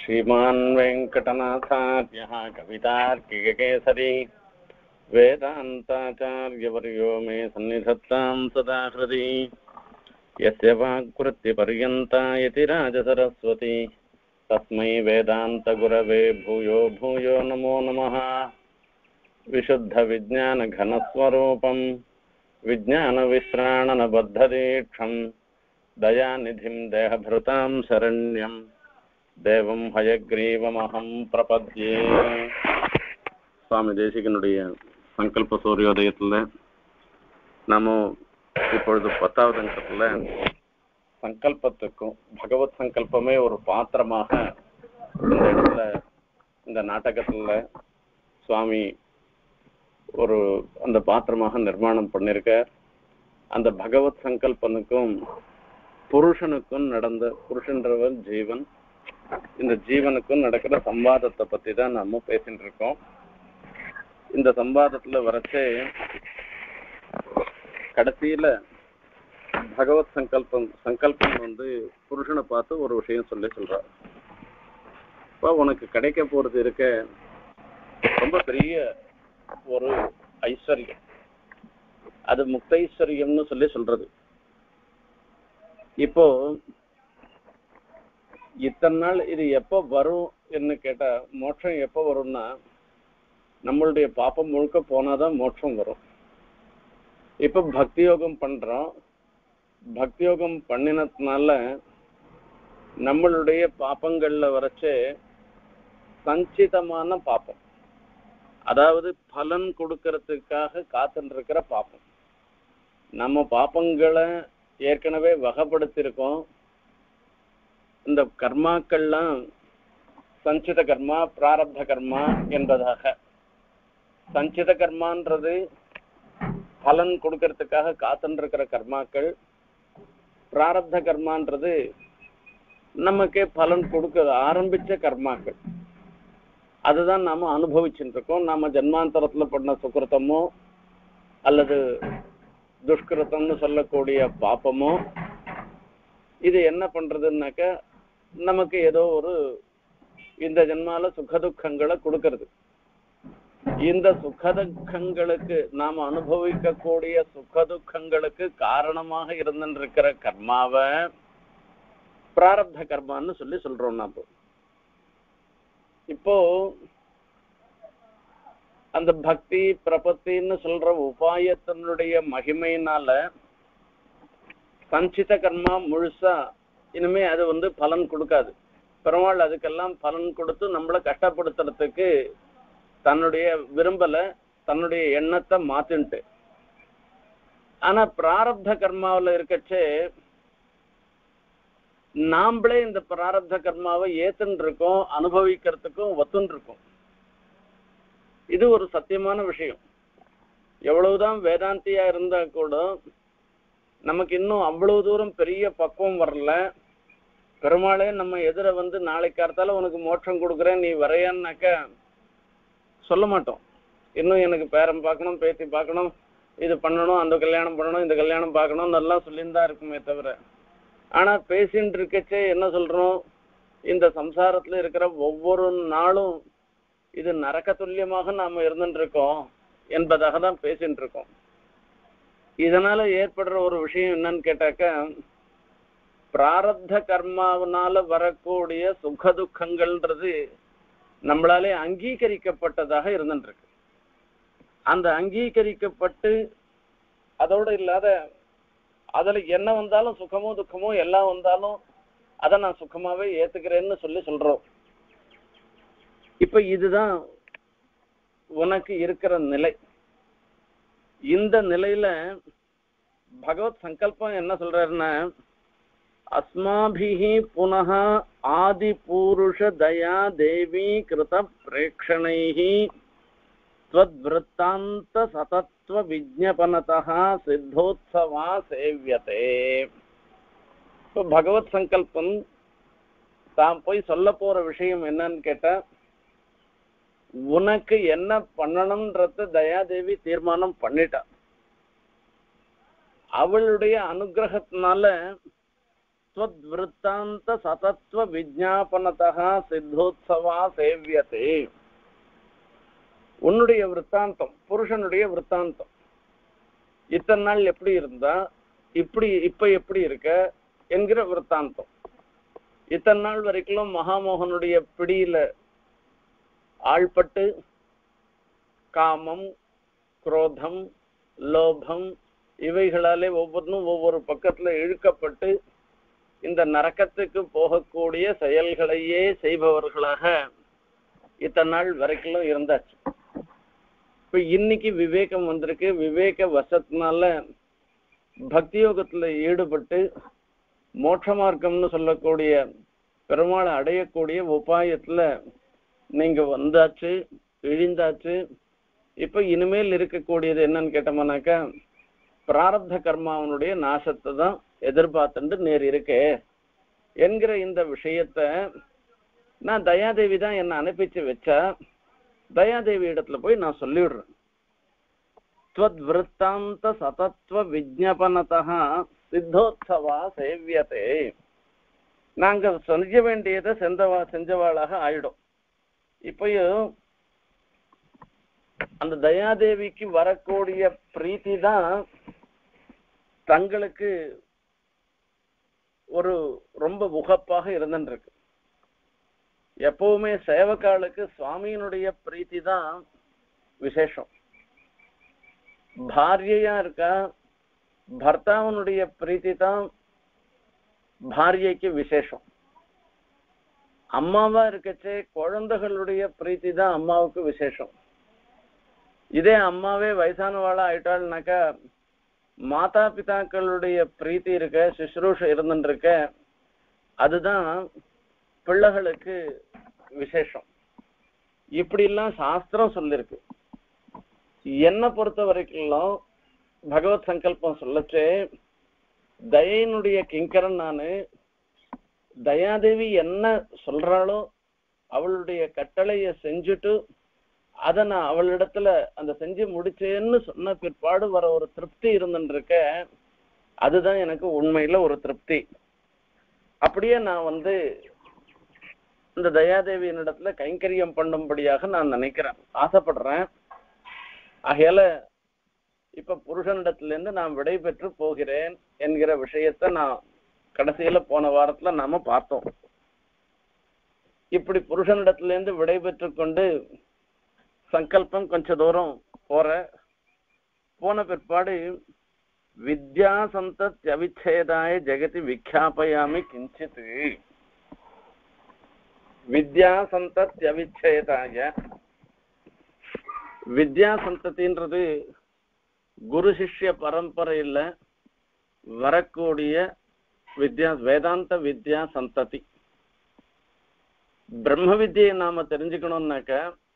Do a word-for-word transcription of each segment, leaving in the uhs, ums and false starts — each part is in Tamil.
श्रीमान् वेङ्कटनाथार्यः कवितार्किककेसरी वेदान्ताचार्यवर्यो मे सन्निधत्तां सदा हृदि यस्य वाक्कृत्यपर्यन्ता यतिराजसरस्वती तस्मै वेदान्तगुरवे भूयो भूयो नमो नमः। विशुद्धविज्ञानघनस्वरूपं विज्ञानविश्राणनबद्धदीक्षं दयानिधिं देहभृतां शरण्यं देवं हयग्रीवमहं प्रपद्ये. சுவாமி தேசிகனுடைய சங்கல்ப சூரியோதயத்தில் நம்ம இப்பொழுது பத்தாவது அங்கத்தில் சங்கல்பத்துக்கும் பகவத் சங்கல்பமே ஒரு பாத்திரமாக இந்த இடத்துல இந்த நாடகத்தில் சுவாமி ஒரு அந்த பாத்திரமாக நிர்மாணம் பண்ணியிருக்க. அந்த பகவத் சங்கல்பனுக்கும் புருஷனுக்கும் நடந்த புருஷன்றவர் ஜீவன், இந்த ஜீவனுக்கும் நடக்கிற சம்வாதத்தை பத்தி தான் நம்ம பேசிட்டு இருக்கோம். இந்த சம்வாதத்துல வரைச்சே கடைசியில பகவத் சங்கல்பம் சங்கல்பம் வந்து புருஷனை பார்த்து ஒரு விஷயம் சொல்லி சொல்றார். இப்போ உனக்கு கிடைக்க போறது இருக்க ரொம்ப பெரிய ஒரு ஐஸ்வர்யம், அது முக்தைஸ்வரியம்னு சொல்லி சொல்றது. இப்போ இத்தனை நாள் இது எப்போ வரும் என்று கேட்டா, மோட்சம் எப்போ வரும்னா நம்மளுடைய பாப்பம் முழுக்க போனாதான் மோட்சம் வரும். இப்ப பக்தி யோகம் பண்றோம், பக்தி யோகம் பண்ணினதுனால நம்மளுடைய பாப்பங்கள்ல வரைச்சு சஞ்சிதமான பாப்பம், அதாவது பலன் கொடுக்கறதுக்காக காத்துட்டு இருக்கிற பாப்பம். நம்ம பாப்பங்களை ஏற்கனவே வகைப்படுத்திருக்கோம். இந்த கர்மாக்கள்லாம் சஞ்சித கர்மா, பிராரப்த கர்மா என்பதாக. சஞ்சித கர்மான்றது பலன் கொடுக்கறதுக்காக காத்துட்டு இருக்கிற கர்மாக்கள், பிராரப்த கர்மான்றது நமக்கே பலன் கொடுக்க ஆரம்பிச்ச கர்மாக்கள். அதுதான் நாம அனுபவிச்சுட்டு இருக்கோம். நாம ஜன்மாந்தரத்துல பண்ண சுக்கிருத்தமோ அல்லது துஷ்கிருத்தம்னு சொல்லக்கூடிய பாப்பமோ இது என்ன பண்றதுன்னாக்க நமக்கு ஏதோ ஒரு இந்த ஜென்மால சுகதுக்கங்களை கொடுக்கறது. இந்த சுகதுக்கங்களுக்கு நாம அனுபவிக்கக்கூடிய சுகதுக்கங்களுக்கு காரணமாக இருந்துருக்கிற கர்மாவை பிராரப்த கர்மான்னு சொல்லி சொல்றோம். நாம இப்போ அந்த பக்தி பிரபத்தின்னு சொல்ற உபாயத்தினுடைய மகிமையினால சஞ்சித கர்மா முழுசா இனிமே அது வந்து பலன் கொடுக்காது. பெருமாள் அதுக்கெல்லாம் பலன் கொடுத்து நம்மளை கஷ்டப்படுத்துறதுக்கு தன்னுடைய விரும்பல, தன்னுடைய எண்ணத்தை மாத்தின்ட்டு. ஆனா பிராரப்த கர்மாவில இருக்கச்சே நாம்ளே இந்த பிராரப்த கர்மாவை ஏத்துன்னு இருக்கோம், அனுபவிக்கிறதுக்கும் ஒத்துன்னு இருக்கோம். இது ஒரு சத்தியமான விஷயம். எவ்வளவுதான் வேதாந்தியா இருந்தா கூட நமக்கு இன்னும் அவ்வளவு தூரம் பெரிய பக்குவம் வரல. பெருமாளே நம்ம எதிர வந்து நாளைக்கு காலத்தால உனக்கு மோட்சம் கொடுக்குறேன் நீ வரையான்னாக்க சொல்ல மாட்டோம். இன்னும் எனக்கு பேரம் பார்க்கணும், பேத்தி பார்க்கணும், இது பண்ணணும், அந்த கல்யாணம் பண்ணணும், இந்த கல்யாணம் பார்க்கணும் நல்லா சொல்லியிருந்தா இருக்குமே தவிர. ஆனா பேசிட்டு இருக்கச்சே என்ன சொல்றோம், இந்த சம்சாரத்துல இருக்கிற ஒவ்வொரு நாளும் இது நரக துல்லியமாக நாம இருந்துட்டு இருக்கோம் என்பதாக தான் பேசிட்டு இருக்கோம். இதனால ஏற்படுற ஒரு விஷயம் என்னன்னு கேட்டாக்க, பிராரப்த கர்மாவனால வரக்கூடிய சுகதுக்கங்கள்ன்றது நம்மளாலே அங்கீகரிக்கப்பட்டதாக இருந்துட்டு இருக்கு. அந்த அங்கீகரிக்கப்பட்டு அதோட இல்லாத அதுல என்ன வந்தாலும் சுகமோ துக்கமோ எல்லாம் வந்தாலும் அதை நான் சுகமாவே ஏத்துக்கிறேன்னு சொல்லி சொல்றோம். இப்ப இதுதான் உனக்கு இருக்கிற நிலை. இந்த நிலையில பகவத் சங்கல்பம் என்ன சொல்றாருன்னா, அஸ்மாபிஹி புனः ஆதி பூருஷ தயா தேவி கிருத பிரேக்ஷணைஹி த்வத்விருத்தாந்த சதத்வ விஜ்ஞபனதः சித்தோத்சவா சேவ்யதே. இப்போ பகவத் சங்கல்பம் தான் போய் சொல்ல போற விஷயம் என்னன்னு கேட்டா, உனக்கு என்ன பண்ணணும்ன்றது தயாதேவி தீர்மானம் பண்ணிட்டா. அவளுடைய அனுகிரகத்தினால त्वद्वृत्तान्त सतत्व विज्ञापनतः सिद्धोत्सवा सेव्यते. உன்னுடைய விற்த்தாந்தம், புருஷனுடைய விற்த்தாந்தம், இத்தனை நாள் எப்படி இருந்தா இப்படி இப்ப எப்படி இருக்க என்கிற விற்த்தாந்தம். இத்தனை நாள் வரைக்கும் மகாமோகனுடைய பிடியில ஆள்பட்டு காமம், குரோதம், லோபம் இவைகளாலே ஒவ்வொன்றும் ஒவ்வொரு பக்கத்துல இழுக்கப்பட்டு இந்த நரக்கத்துக்கு போகக்கூடிய செயல்களையே செய்பவர்களாக இத்தனை நாள் வரைக்கும் இருந்தாச்சு. இப்ப இன்னைக்கு விவேகம் வந்திருக்கு. விவேக வசத்தினால பக்தி யோகத்துல ஈடுபட்டு மோட்ச மார்க்கம்னு சொல்லக்கூடிய பெருமாளை அடையக்கூடிய உபாயத்துல நீங்க வந்தாச்சு, இழிந்தாச்சு. இப்ப இனிமேல் இருக்கக்கூடியது என்னன்னு கேட்டோம்னாக்கா பிராரப்த கர்மாவனுடைய நாசத்தை தான் எதிர்பார்த்துட்டு நேர் இருக்கே என்கிற இந்த விஷயத்த நான் தயாதேவி தான் என்ன அனுப்பிச்சு வச்சா தயாதேவி இடத்துல போய் நான் சொல்லிவிடுறேன். त्वद्वृत्तान्त सतत्व विज्ञापनतः सिद्धोत्सवा सेव्यते. நாங்க செஞ்ச வேண்டியதை செஞ்சவா செஞ்சவாளாக ஆயிடும். இப்பயும் அந்த தயாதேவிக்கு வரக்கூடிய பிரீத்தி தான் தங்களுக்கு ஒரு ரொம்ப உகப்பாக இருந்துருக்கு. எப்பவுமே சேவக்காளுக்கு சுவாமியினுடைய பிரீத்தி தான் விசேஷம். பாரியையா இருக்கா, பர்த்தாவனுடைய பிரீத்தி தான் பாரியைக்கு விசேஷம். அம்மாவா இருக்கச்சே குழந்தைகளுடைய பிரீத்தி தான் அம்மாவுக்கு விசேஷம். இதே அம்மாவே வயசானவாளா ஆயிட்டாள்னாக்கா மாதா பிதாக்களுடைய பிரீத்தி இருக்க, சுஷ்ரூஷ இருந்துட்டு இருக்க, அதுதான் பிள்ளைகளுக்கு விசேஷம். இப்படி எல்லாம் சாஸ்திரம் சொல்லிருக்கு. என்னை பொறுத்த வரைக்கும் பகவத் சங்கல்பம் சொல்லச்சே தயனுடைய கிங்கரன் நானு. தயாதேவி என்ன சொல்றாளோ அவளுடைய கட்டளைய செஞ்சுட்டு அதை நான் அவளிடத்துல அந்த செஞ்சு முடிச்சேன்னு சொன்ன பிற்பாடு வர ஒரு திருப்தி இருந்துருக்க, அதுதான் எனக்கு உண்மையில ஒரு திருப்தி. அப்படியே நான் வந்து இந்த தயாதேவியின் இடத்துல கைங்கரியம் பண்ணும்படியாக நான் நினைக்கிறேன், ஆசைப்படுறேன். ஆகையால இப்ப புருஷனிடத்துல இருந்து நான் விடை பெற்று போகிறேன் என்கிற விஷயத்த நான் கடைசியில போன வாரத்துல நாம பார்த்தோம். இப்படி புருஷனிடத்துல இருந்து விடை பெற்று கொண்டு சங்கல்பம் கொஞ்ச தூரம் போற போன பிற்பாடு வித்யா சந்தத் அவிச்சேதாய ஜெகதி விக்யாபயாமி கிஞ்சித். வித்யா சந்தத் அவிச்சேதாய, வித்யா சந்ததின்றது குரு சிஷ்ய பரம்பரையில் வரக்கூடிய வித்யா, வேதாந்த வித்யா சந்ததி. பிரம்ம வித்தியை நாம தெரிஞ்சுக்கணும்னாக்க,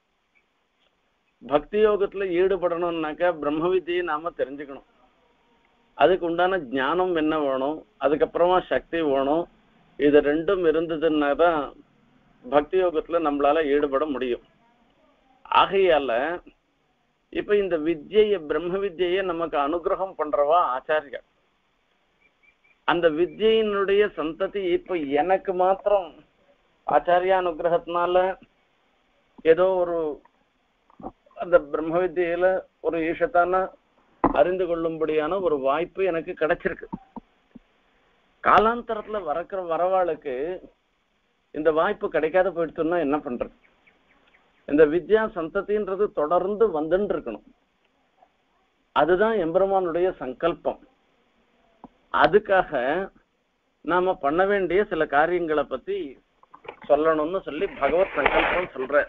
பக்தி யோகத்துல ஈடுபடணும்னாக்க பிரம்ம வித்தியை நாம தெரிஞ்சுக்கணும். அதுக்கு உண்டான ஞானம் என்ன வேணும், அதுக்கப்புறமா சக்தி வேணும். இது ரெண்டும் இருந்ததுன்னா தான் பக்தி யோகத்துல நம்மளால ஈடுபட முடியும். ஆகையால இப்ப இந்த வித்யை, பிரம்ம வித்யை நமக்கு அனுகிரகம் பண்றவா ஆச்சாரியா. அந்த வித்யினுடைய சந்ததி இப்ப எனக்கு மாத்திரம் ஆச்சாரியா அனுகிரகத்தினால ஏதோ ஒரு அந்த பிரம்ம வித்தியில ஒரு ஈஷத்தான அறிந்து கொள்ளும்படியான ஒரு வாய்ப்பு எனக்கு கிடைச்சிருக்கு. காலாந்தரத்துல வரக்கிற வரவாளுக்கு இந்த வாய்ப்பு கிடைக்காத போயிடுச்சுன்னா என்ன பண்றது? இந்த வித்யா சந்ததின்றது தொடர்ந்து வந்துட்டு இருக்கணும். அதுதான் எம்பெருமானுடைய சங்கல்பம். அதுக்காக நாம பண்ண வேண்டிய சில காரியங்களை பத்தி சொல்லணும்னு சொல்லி பகவத் சங்கல்பம் சொல்ற.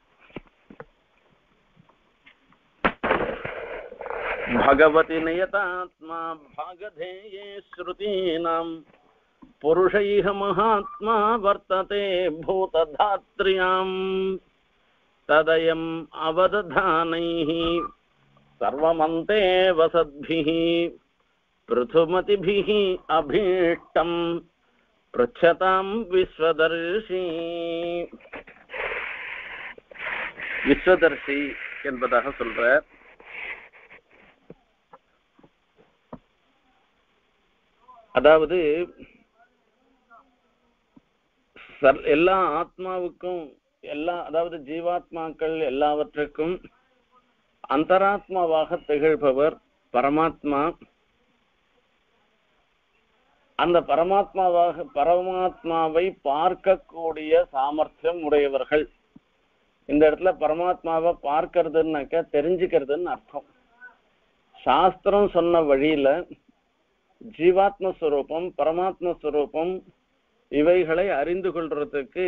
भगवती नियतात्मा भागधेये श्रुतीनां पुरुषैः महात्मा वर्तते भूतधात्र्यां तदयम् अवदधानैः सर्वमन्ते वसद्भिः पृथुमतिभिः अभीष्टं पृच्छतां विश्वदर्शी. विश्वदर्शी என்பதாக சொல்ற. அதாவது எல்லா ஆத்மாவுக்கும் எல்லா அதாவது ஜீவாத்மாக்கள் எல்லாவற்றுக்கும் அந்தராத்மாவாக திகழ்பவர் பரமாத்மா. அந்த பரமாத்மாவாக பரமாத்மாவை பார்க்கக்கூடிய சாமர்த்தியம் உடையவர்கள். இந்த இடத்துல பரமாத்மாவை பார்க்கறதுன்னாக்க தெரிஞ்சுக்கிறதுன்னு அர்த்தம். சாஸ்திரம் சொன்ன வழியில ஜீவாத்மஸ்வரூபம் பரமாத்மஸ்வரூபம் இவைகளை அறிந்து கொள்றதுக்கு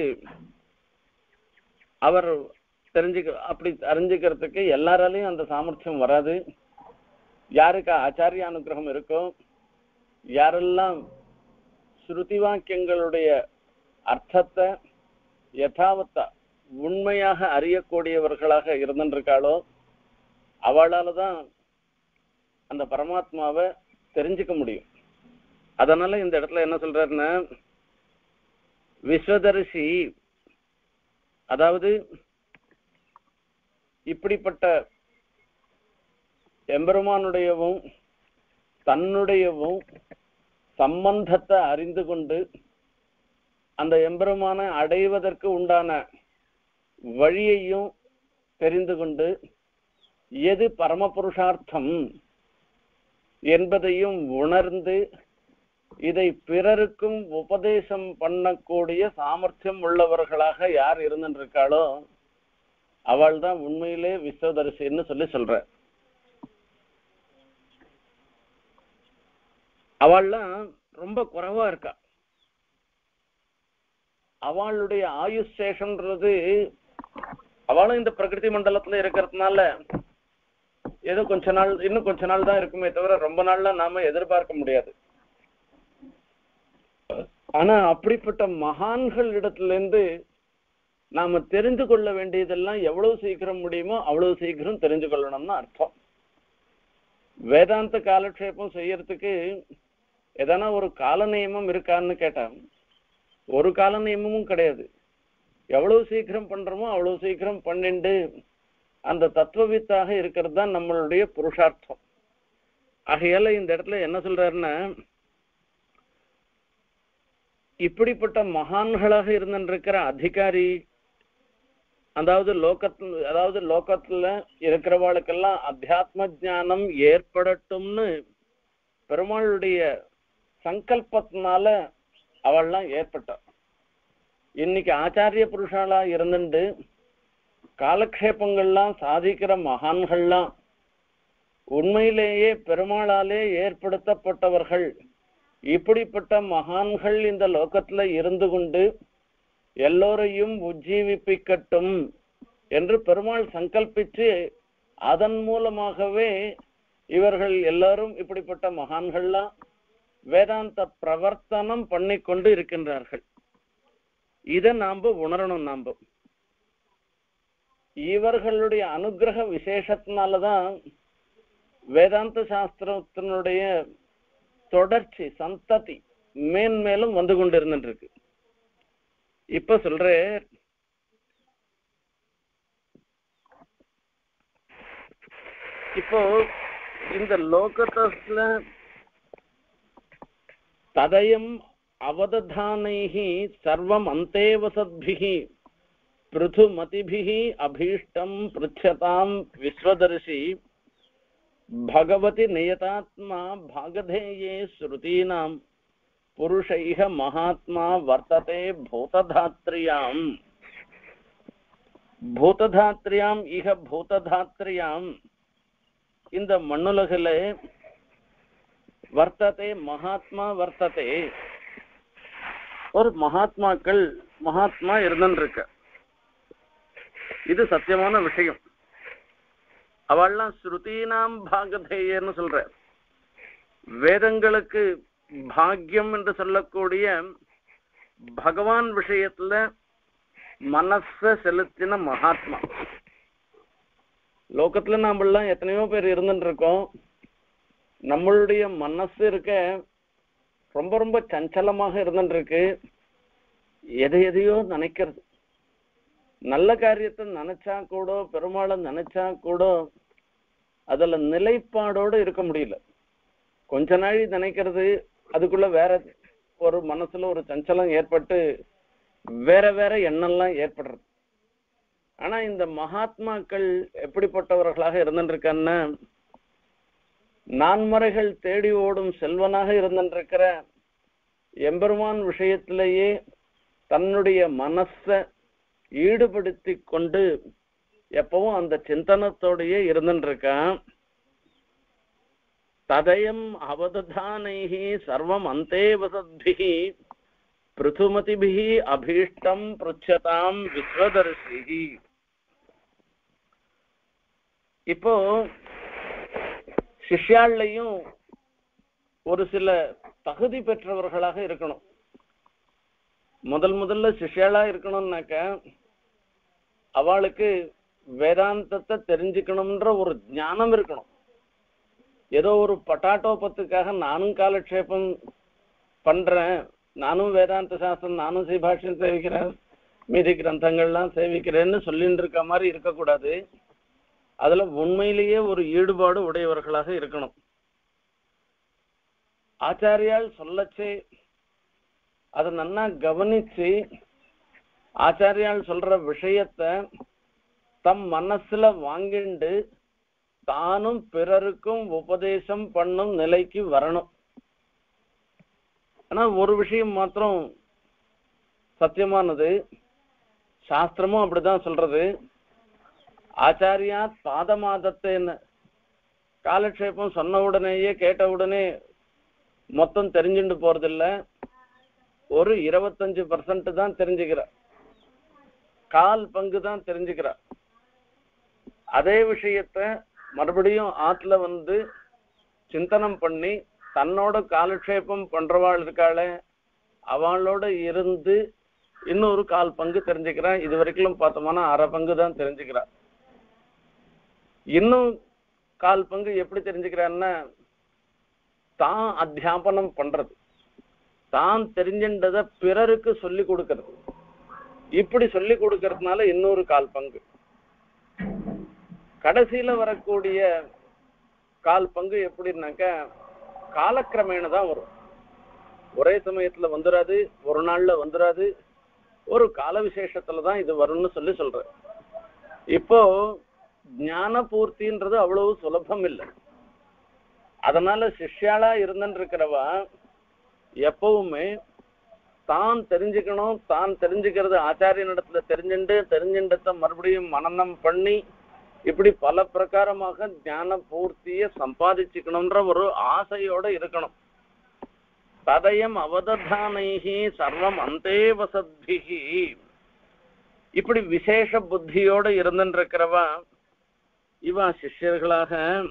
அவர் தெரிஞ்சுக்க அப்படி அறிஞ்சுக்கிறதுக்கு எல்லாராலையும் அந்த சாமர்த்தியம் வராது. யாருக்கு ஆச்சாரிய அனுகிரகம் இருக்கோ, யாரெல்லாம் ஸ்ருதி வாக்கியங்களுடைய அர்த்தத்தை யதாவத்தா உண்மையாக அறியக்கூடியவர்களாக இருந்திருக்காளோ அவளால தான் அந்த பரமாத்மாவை தெரிஞ்சுக்க முடியும். அதனால இந்த இடத்துல என்ன சொல்றாருன்னா, விஸ்வதரிசி அதாவது இப்படிப்பட்ட எம்பெருமானுடையவும் தன்னுடையவும் சம்பந்தத்தை அறிந்து கொண்டு அந்த எம்பெருமானை அடைவதற்கு உண்டான வழியையும் தெரிந்து கொண்டு எது பரமபுருஷார்த்தம் என்பதையும் உணர்ந்து இதை பிறருக்கும் உபதேசம் பண்ணக்கூடிய சாமர்த்தியம் உள்ளவர்களாக யார் இருந்திருக்காளோ அவள் தான் உண்மையிலே விஸ்வதரிசின்னு சொல்லி சொல்ற. அவள்லாம் ரொம்ப குறைவா இருக்கா. அவளுடைய ஆயுஷ் சேஷம்ன்றது அவளும் இந்த பிரகிருதி மண்டலத்துல இருக்கிறதுனால ஏதோ கொஞ்ச நாள் இன்னும் கொஞ்ச நாள் தான் இருக்குமே தவிர ரொம்ப நாள்லாம் நாம எதிர்பார்க்க முடியாது. ஆனா அப்படிப்பட்ட மகான்கள் இடத்துல இருந்து நாம தெரிந்து கொள்ள வேண்டியதெல்லாம் எவ்வளவு சீக்கிரம் முடியுமோ அவ்வளவு சீக்கிரம் தெரிஞ்சு கொள்ளணும்னு அர்த்தம். வேதாந்த காலக்ஷேபம் செய்யறதுக்கு எதனா ஒரு கால நியமம் இருக்கான்னு கேட்டா ஒரு கால நியமமும் கிடையாது. எவ்வளவு சீக்கிரம் பண்றோமோ அவ்வளவு சீக்கிரம் பண்ணிண்டு அந்த தத்துவவித்தாக இருக்கிறது தான் நம்மளுடைய புருஷார்த்தம். ஆகையால இந்த இடத்துல என்ன சொல்றாருன்னா, இப்படிப்பட்ட மகான்களாக இருந்திருக்கிற அதிகாரி அதாவது லோகத்துல அதாவது லோகத்துல இருக்கிறவாளுக்கெல்லாம் அத்தியாத்ம ஞானம் ஏற்படட்டும்னு பெருமாளுடைய சங்கல்பத்தினால அவள்லாம் ஏற்பட்டா. இன்னைக்கு ஆச்சாரிய புருஷாலா இருந்துட்டு காலக்ஷேபங்கள்லாம் சாதிக்கிற மகான்கள்லாம் உண்மையிலேயே பெருமாளாலே ஏற்படுத்தப்பட்டவர்கள். இப்படிப்பட்ட மகான்கள் இந்த லோகத்துல இருந்து கொண்டு எல்லோரையும் உஜ்ஜீவிப்பிக்கட்டும் என்று பெருமாள் சங்கல்பிச்சு அதன் மூலமாகவே இவர்கள் எல்லாரும் இப்படிப்பட்ட மகான்கள்லாம் வேதாந்த பிரவர்த்தனம் பண்ணி கொண்டு இருக்கின்றார்கள். இதை நாம உணரணும். நாம இவர்களுடைய அனுகிரக விசேஷத்தினாலதான் வேதாந்த சாஸ்திரத்தினுடைய தொடர்ச்சி சந்ததி மேன்மேலும் வந்து கொண்டு இருந்துருக்கு. இப்ப சொல்ற இப்போ இந்த லோகத்துல ததயம் அவததானைஹி சர்வம் அந்தேவசத்பிஹி பிருதுமதிபிஹி அபீஷ்டம் பிருச்சதாம் விஸ்வதர்ஷி பகவதி நியதாத்மா பாகதேயே ஸ்ருதீனாம் புருஷைஹ மகாத்மா வர்த்ததே பூததாத்ரியாம் பூததாத்ரியாம் இஹ பூததாத்ரியாம் இந்த மண்ணுலகிலே வர்த்ததே மகாத்மா வர்த்ததே ஒரு மகாத்மாக்கள் மகாத்மா இருந்துருக்க. இது சத்தியமான விஷயம். அவள்லாம் ஸ்ருதீனாம் பாகதேயன்னு சொல்ற. வேதங்களுக்கு பாக்யம் என்று சொல்லக்கூடிய பகவான் விஷயத்துல மனச செலுத்தின மகாத்மா. லோகத்துல நாமெல்லாம் எத்தனையோ பேர் இருந்துட்டு இருக்கோம். நம்மளுடைய மனசு இருக்க ரொம்ப ரொம்ப சஞ்சலமாக இருந்துட்டு இருக்கு. எதை எதையோ நினைக்கிறது. நல்ல காரியத்தை நினைச்சா கூட பெருமாளை நினைச்சா கூட அதுல நிலைப்பாடோடு இருக்க முடியல. கொஞ்ச நாள் நினைக்கிறது, அதுக்குள்ள வேற ஒரு மனசுல ஒரு சஞ்சலம் ஏற்பட்டு வேற வேற எண்ணம்லாம் ஏற்படுறது. ஆனா இந்த மகாத்மாக்கள் எப்படிப்பட்டவர்களாக இருந்துருக்கான்னா, நான்மறைகள் தேடி ஓடும் செல்வனாக இருந்திருக்கிற எம்பெருமான் விஷயத்திலேயே தன்னுடைய மனசை ஈடுபடுத்தி கொண்டு எப்பவும் அந்த சிந்தனத்தோடையே இருந்துருக்கான். ததயம் அவததானைஹி சர்வம் அந்தே வசத்பிஹி பிருதுமதிபிஹி அபீஷ்டம் ப்ருச்சதாம் விஸ்வதர்ஷிஹி. இப்போ சிஷ்யாள்லையும் ஒரு சில தகுதி பெற்றவர்களாக இருக்கணும். முதல் முதல்ல சிஷ்யாளா இருக்கணும்னாக்க அவளுக்கு வேதாந்தத்தை தெரிஞ்சுக்கணும்ன்ற ஒரு ஞானம் இருக்கணும். ஏதோ ஒரு பட்டாட்டோபத்துக்காக நானும் காலக்ஷேபம் பண்றேன், நானும் வேதாந்த சாஸ்திரம், நானும் சீபாஷ்யம் சேவிக்கிறேன், மீதி கிரந்தங்கள்லாம் சேவிக்கிறேன்னு சொல்லிட்டு இருக்க மாதிரி இருக்கக்கூடாது. அதுல உண்மையிலேயே ஒரு ஈடுபாடு உடையவர்களாக இருக்கணும். ஆச்சாரியால் சொல்லச்சே அதை நன்னா கவனிச்சு ஆச்சாரியால் சொல்ற விஷயத்த தம் மனசுல வாங்கிண்டு தானும் பிறருக்கும் உபதேசம் பண்ணும் நிலைக்கு வரணும். ஆனா ஒரு விஷயம் மாத்திரம் சத்தியமானது, சாஸ்திரமும் அப்படிதான் சொல்றது. ஆச்சாரியா பாதமாதத்தைன்னு காலக்ஷேபம் சொன்ன உடனேயே கேட்ட உடனே மொத்தம் தெரிஞ்சுட்டு போறதில்ல. ஒரு இருபத்தஞ்சு பர்சன்ட் தான் தெரிஞ்சுக்கிறா, கால் பங்கு தான் தெரிஞ்சுக்கிறா. அதே விஷயத்த மறுபடியும் ஆத்துல வந்து சிந்தனம் பண்ணி தன்னோட காலக்ஷேபம் பண்றவாள் இருக்காளே அவளோட இருந்து இன்னொரு கால் பங்கு தெரிஞ்சுக்கிறான். இது வரைக்கும் பார்த்தோம்னா அரை பங்கு தான் தெரிஞ்சுக்கிறான். இன்னும் கால் பங்கு எப்படி தெரிஞ்சுக்கிறான்னா, தான் அத்தியாபனம் பண்றது, தான் தெரிஞ்சின்றத பிறருக்கு சொல்லி கொடுக்கறது. இப்படி சொல்லி கொடுக்கறதுனால இன்னொரு கால் பங்கு. கடைசியில வரக்கூடிய கால் பங்கு எப்படின்னாக்க காலக்கிரமேண தான் வரும். ஒரே சமயத்துல வந்துடாது, ஒரு நாள்ல வந்துடாது, ஒரு கால விசேஷத்துலதான் இது வரும்னு சொல்லி சொல்ற. இப்போ ஞான பூர்த்தின்றது அவ்வளவு சுலபம் இல்லை. அதனால சிஷ்யாளா இருந்துட்டு இருக்கிறவா எப்பவுமே தான் தெரிஞ்சுக்கணும், தான் தெரிஞ்சுக்கிறது ஆச்சாரியனிடத்துல தெரிஞ்சுட்டு தெரிஞ்சுட்டத மறுபடியும் மனனம் பண்ணி இப்படி பல பிரகாரமாக ஞான பூர்த்திய சம்பாதிச்சுக்கணும்ன்ற ஒரு ஆசையோட இருக்கணும். ததயம் அவததானைஹி சர்வம் அந்தே வசத்பிஹி. இப்படி விசேஷ புத்தியோட இருந்துட்டு இருக்கிறவா இவா சிஷ்யர்களாக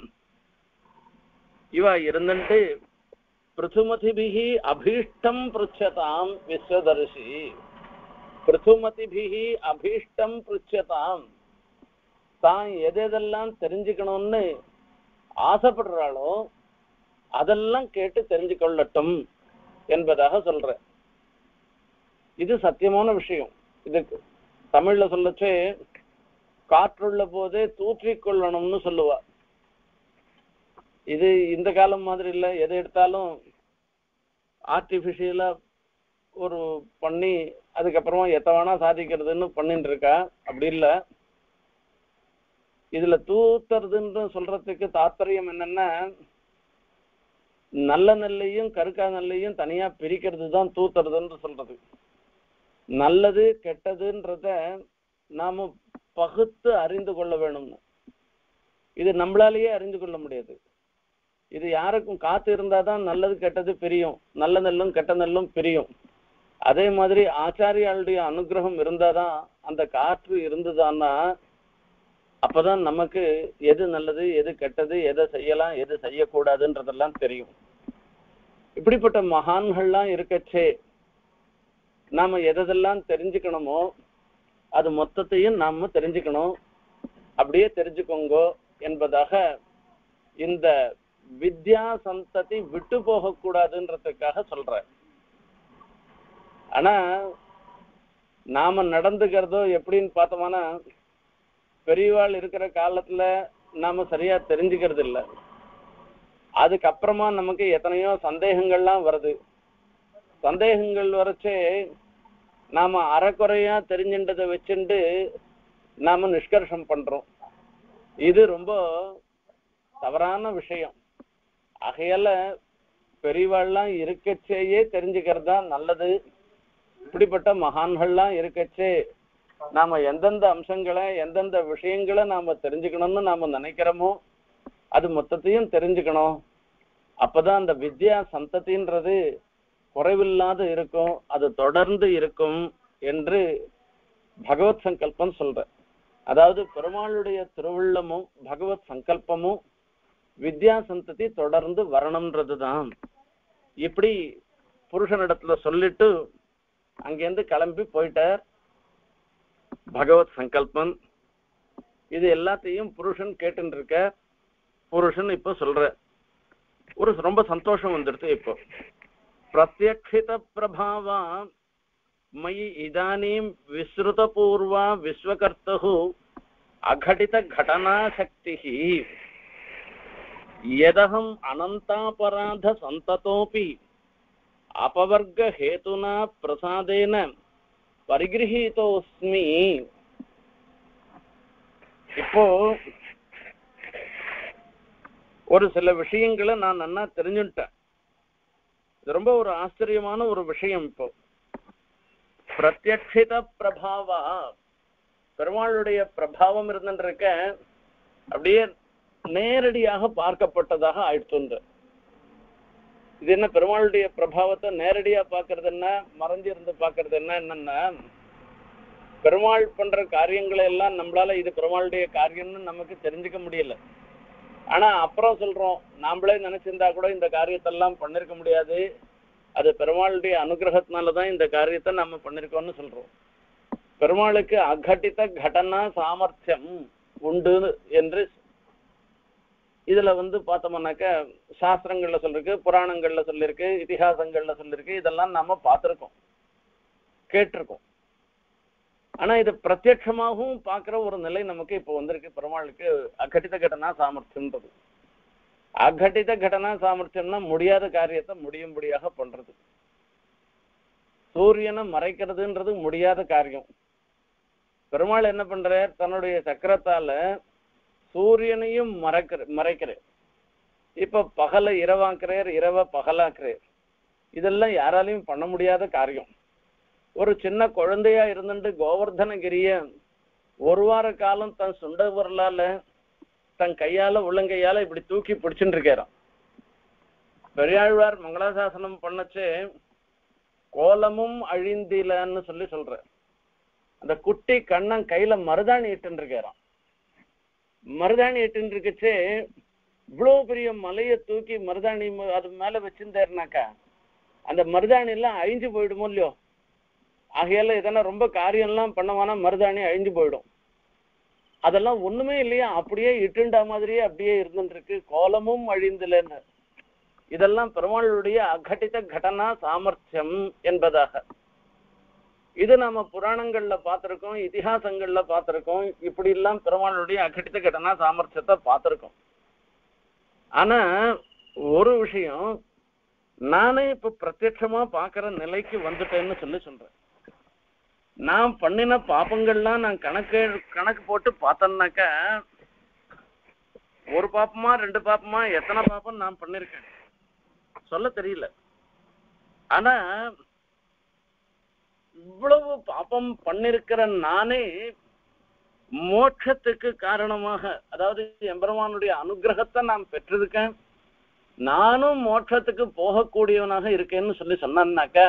இவா இருந்துட்டு பிருதுமதிபிஹி அபீஷ்டம் ப்ருச்சதாம் விஸ்வதர்ஷி. பிருதுமதிபிஹி அபீஷ்டம் ப்ருச்சதாம், தான் எதெல்லாம் தெரிஞ்சுக்கணும்னு ஆசைப்படுறாளோ அதெல்லாம் கேட்டு தெரிஞ்சு கொள்ளட்டும் என்பதாக சொல்ற. இது சத்தியமான விஷயம். இதுக்கு தமிழ்ல சொல்லச்சே காற்றுள்ள போதே தூற்றிக்கொள்ளணும்னு சொல்லுவா. இது இந்த காலம் மாதிரி இல்லை. எதை எடுத்தாலும் ஆர்டிபிஷியலா ஒரு பண்ணி அதுக்கப்புறமா எத்தவனா சாதிக்கிறதுன்னு பண்ணிட்டு இருக்கா. அப்படி இல்லை. இதுல தூத்துறதுன்னு சொல்றதுக்கு தாத்பரியம் என்னன்னா, நல்ல நெல்லையும் கருக்கா நெல்லையும் தனியா பிரிக்கிறது தான் தூத்துறதுன்னு சொல்றது. நல்லது கெட்டதுன்றத நாம பகுத்து அறிந்து கொள்ள வேணும்னு. இது நம்மளாலேயே அறிந்து கொள்ள முடியாது. இது யாருக்கும் காத்து இருந்தாதான் நல்லது கெட்டது பிரியும், நல்ல நெல்லும் கெட்ட நெல்லும் பிரியும். அதே மாதிரி ஆச்சாரியாளுடைய அனுகிரகம் இருந்தாதான், அந்த காற்று இருந்ததான்னா அப்பதான் நமக்கு எது நல்லது எது கெட்டது, எதை செய்யலாம் எது செய்யக்கூடாதுன்றதெல்லாம் தெரியும். இப்படிப்பட்ட மகான்கள்லாம் இருக்கச்சே நாம எதெல்லாம் தெரிஞ்சுக்கணுமோ அது மொத்தத்தையும் நாம தெரிஞ்சுக்கணும். அப்படியே தெரிஞ்சுக்கோங்கோ என்பதாக இந்த வித்யா சந்ததி விட்டு போகக்கூடாதுன்றதுக்காக சொல்ற. ஆனா நாம நடந்துக்கிறதோ எப்படின்னு பார்த்தோம்னா, பெரியவாள் இருக்கிற காலத்துல நாம சரியா தெரிஞ்சுக்கிறது இல்லை. அதுக்கப்புறமா நமக்கு எத்தனையோ சந்தேகங்கள்லாம் வருது. சந்தேகங்கள் வரச்சே நாம அறக்குறையா தெரிஞ்சின்றதை வச்சுண்டு நாம நிஷ்கர்ஷம் பண்றோம். இது ரொம்ப தவறான விஷயம். ஆகையால பெரியவாள்லாம் இருக்கச்சேயே தெரிஞ்சுக்கிறது தான் நல்லது. இப்படிப்பட்ட மகான்கள்லாம் இருக்கச்சே நாம எந்தெந்த அம்சங்களை எந்தெந்த விஷயங்களை நாம தெரிஞ்சுக்கணும்னு நாம நினைக்கிறோமோ அது மொத்தத்தையும் தெரிஞ்சுக்கணும். அப்பதான் அந்த வித்யா சந்ததின்றது குறைவில்லாத இருக்கும், அது தொடர்ந்து இருக்கும் என்று பகவத் சங்கல்பம் சொல்ற. அதாவது பெருமாளுடைய திருவுள்ளமும் பகவத் சங்கல்பமும் வித்யா சந்ததி தொடர்ந்து வரணும்ன்றதுதான். இப்படி புருஷனிடத்துல சொல்லிட்டு அங்கேருந்து கிளம்பி போயிட்டார் பகவத் சங்கல்பம். இது எல்லாத்தையும் புருஷன் கேட்டு இருக்க. புருஷன் இப்ப சொல்ற ஒரு ரொம்ப சந்தோஷம் வந்துடுது. இப்போ பிரத்யக்ஷித பிரபாவா மயி இதானீம் விஸ்ருத பூர்வா விஸ்வகர்த்தஹு அகடித கடனா சக்தி யதஹம் அனந்தாபராத சந்ததோபி அபவர்க ஹேதுனா பிரசாதேன பரிகிரஹீதோஸ்மி. இப்போ ஒரு சில விஷயங்களை நான் நன்னா தெரிஞ்சுட்டேன். இது ரொம்ப ஒரு ஆச்சரியமான ஒரு விஷயம். இப்போ பிரத்யக்ஷித பிரபாவா, பெருமாளுடைய பிரபாவம் இருந்துருக்க அப்படியே நேரடியாக பார்க்கப்பட்டதாக ஆயிடுத்து. இது என்ன, பெருமாளுடைய பிரபாவத்தை நேரடியா பாக்குறது என்ன, மறைஞ்சிருந்து பாக்குறது என்ன? என்னன்னா, பெருமாள் பண்ற காரியங்களை எல்லாம் நம்மளால இது பெருமாளுடைய காரியம்னு நமக்கு தெரிஞ்சுக்க முடியல. ஆனா அப்புறம் சொல்றோம், நாமளே நினைச்சிருந்தா கூட இந்த காரியத்தெல்லாம் பண்ணிருக்க முடியாது, அது பெருமாளுடைய அனுகிரகத்தினாலதான் இந்த காரியத்தை நம்ம பண்ணிருக்கோம்னு சொல்றோம். பெருமாளுக்கு அகட்டித கடனா சாமர்த்தியம் உண்டு என்று இதுல வந்து பார்த்தோம்னாக்க சாஸ்திரங்கள்ல சொல்லிருக்கு, புராணங்கள்ல சொல்லிருக்கு, இதிகாசங்கள்ல சொல்லிருக்கு. இதெல்லாம் நாம பார்த்திருக்கோம், கேட்டிருக்கோம். ஆனா இது பிரத்யட்சமாகவும் பார்க்கிற ஒரு நிலை நமக்கு இப்போ வந்திருக்கு. பெருமாளுக்கு அகட்டித கடனா சாமர்த்தியம்ன்றது. அகட்டித கடனா சாமர்த்தியம்னா முடியாத காரியத்தை முடியும்படியாக பண்றது. சூரியனை மறைக்கிறதுன்றது முடியாத காரியம். பெருமாள் என்ன பண்றார், தன்னுடைய சக்கரத்தால சூரியனையும் மறைக்கிற மறைக்கிறார். இப்ப பகலை இரவாக்குறார், இரவ பகலாக்குறார். இதெல்லாம் யாராலையும் பண்ண முடியாத காரியம். ஒரு சின்ன குழந்தையா இருந்துட்டு கோவர்தனகிரிய ஒரு வார காலம் தன் சுண்ட விரலால தன் கையால உள்ளங்கையால இப்படி தூக்கி பிடிச்சுட்டு இருக்காராம். பெரியாழ்வார் மங்களாசாசனம் பண்ணச்சே கோலமும் அழிந்திலன்னு சொல்லி சொல்ற. அந்த குட்டி கண்ணன் கையில மருதாணி இட்டு இருக்காராம். மருதாணி இட்டு இருக்குச்சே இவ்வளவு பெரிய மலையை தூக்கி மருதாணி அது மேல வச்சிருந்தாருனாக்கா அந்த மருதாணி எல்லாம் அழிஞ்சு போயிடுமோ இல்லையோ. ஆகையால இதெல்லாம் ரொம்ப காரியம் எல்லாம் பண்ணவானா மருதாணி அழிஞ்சு போயிடும். அதெல்லாம் ஒண்ணுமே இல்லையா, அப்படியே இட்டுண்டா மாதிரியே அப்படியே இருந்துட்டு இருக்கு. கோலமும் அழிந்துலன்னு. இதெல்லாம் பெருமாளுடைய அகட்டித கடனா சாமர்த்தியம் என்பதாக. இது நாம புராணங்கள்ல பார்த்திருக்கோம், இதிகாசங்கள்ல பார்த்திருக்கோம். இப்படி எல்லாம் பெருமாளுடைய அகட்டித கடனா சாமர்த்தியத்தை பார்த்திருக்கோம். ஆனா ஒரு விஷயம், நானே இப்ப பிரத்யட்சமா பாக்குற நிலைக்கு வந்துட்டேன்னு சொல்லி சொல்றேன். நான் பண்ணின பாப்பங்கள்லாம் நான் கணக்கு கணக்கு போட்டு பார்த்தேன்னாக்கா ஒரு பாப்பமா ரெண்டு பாப்பமா எத்தனை பாப்பம் நான் பண்ணிருக்கேன் சொல்ல தெரியல. ஆனா இவ்வளவு பாப்பம் பண்ணிருக்கிற நானே மோட்சத்துக்கு காரணமாக, அதாவது எம்பெருமானுடைய அனுகிரகத்தை நான் பெற்றிருக்கேன், நானும் மோட்சத்துக்கு போகக்கூடியவனாக இருக்கேன்னு சொல்லி சொன்னான்னாக்கா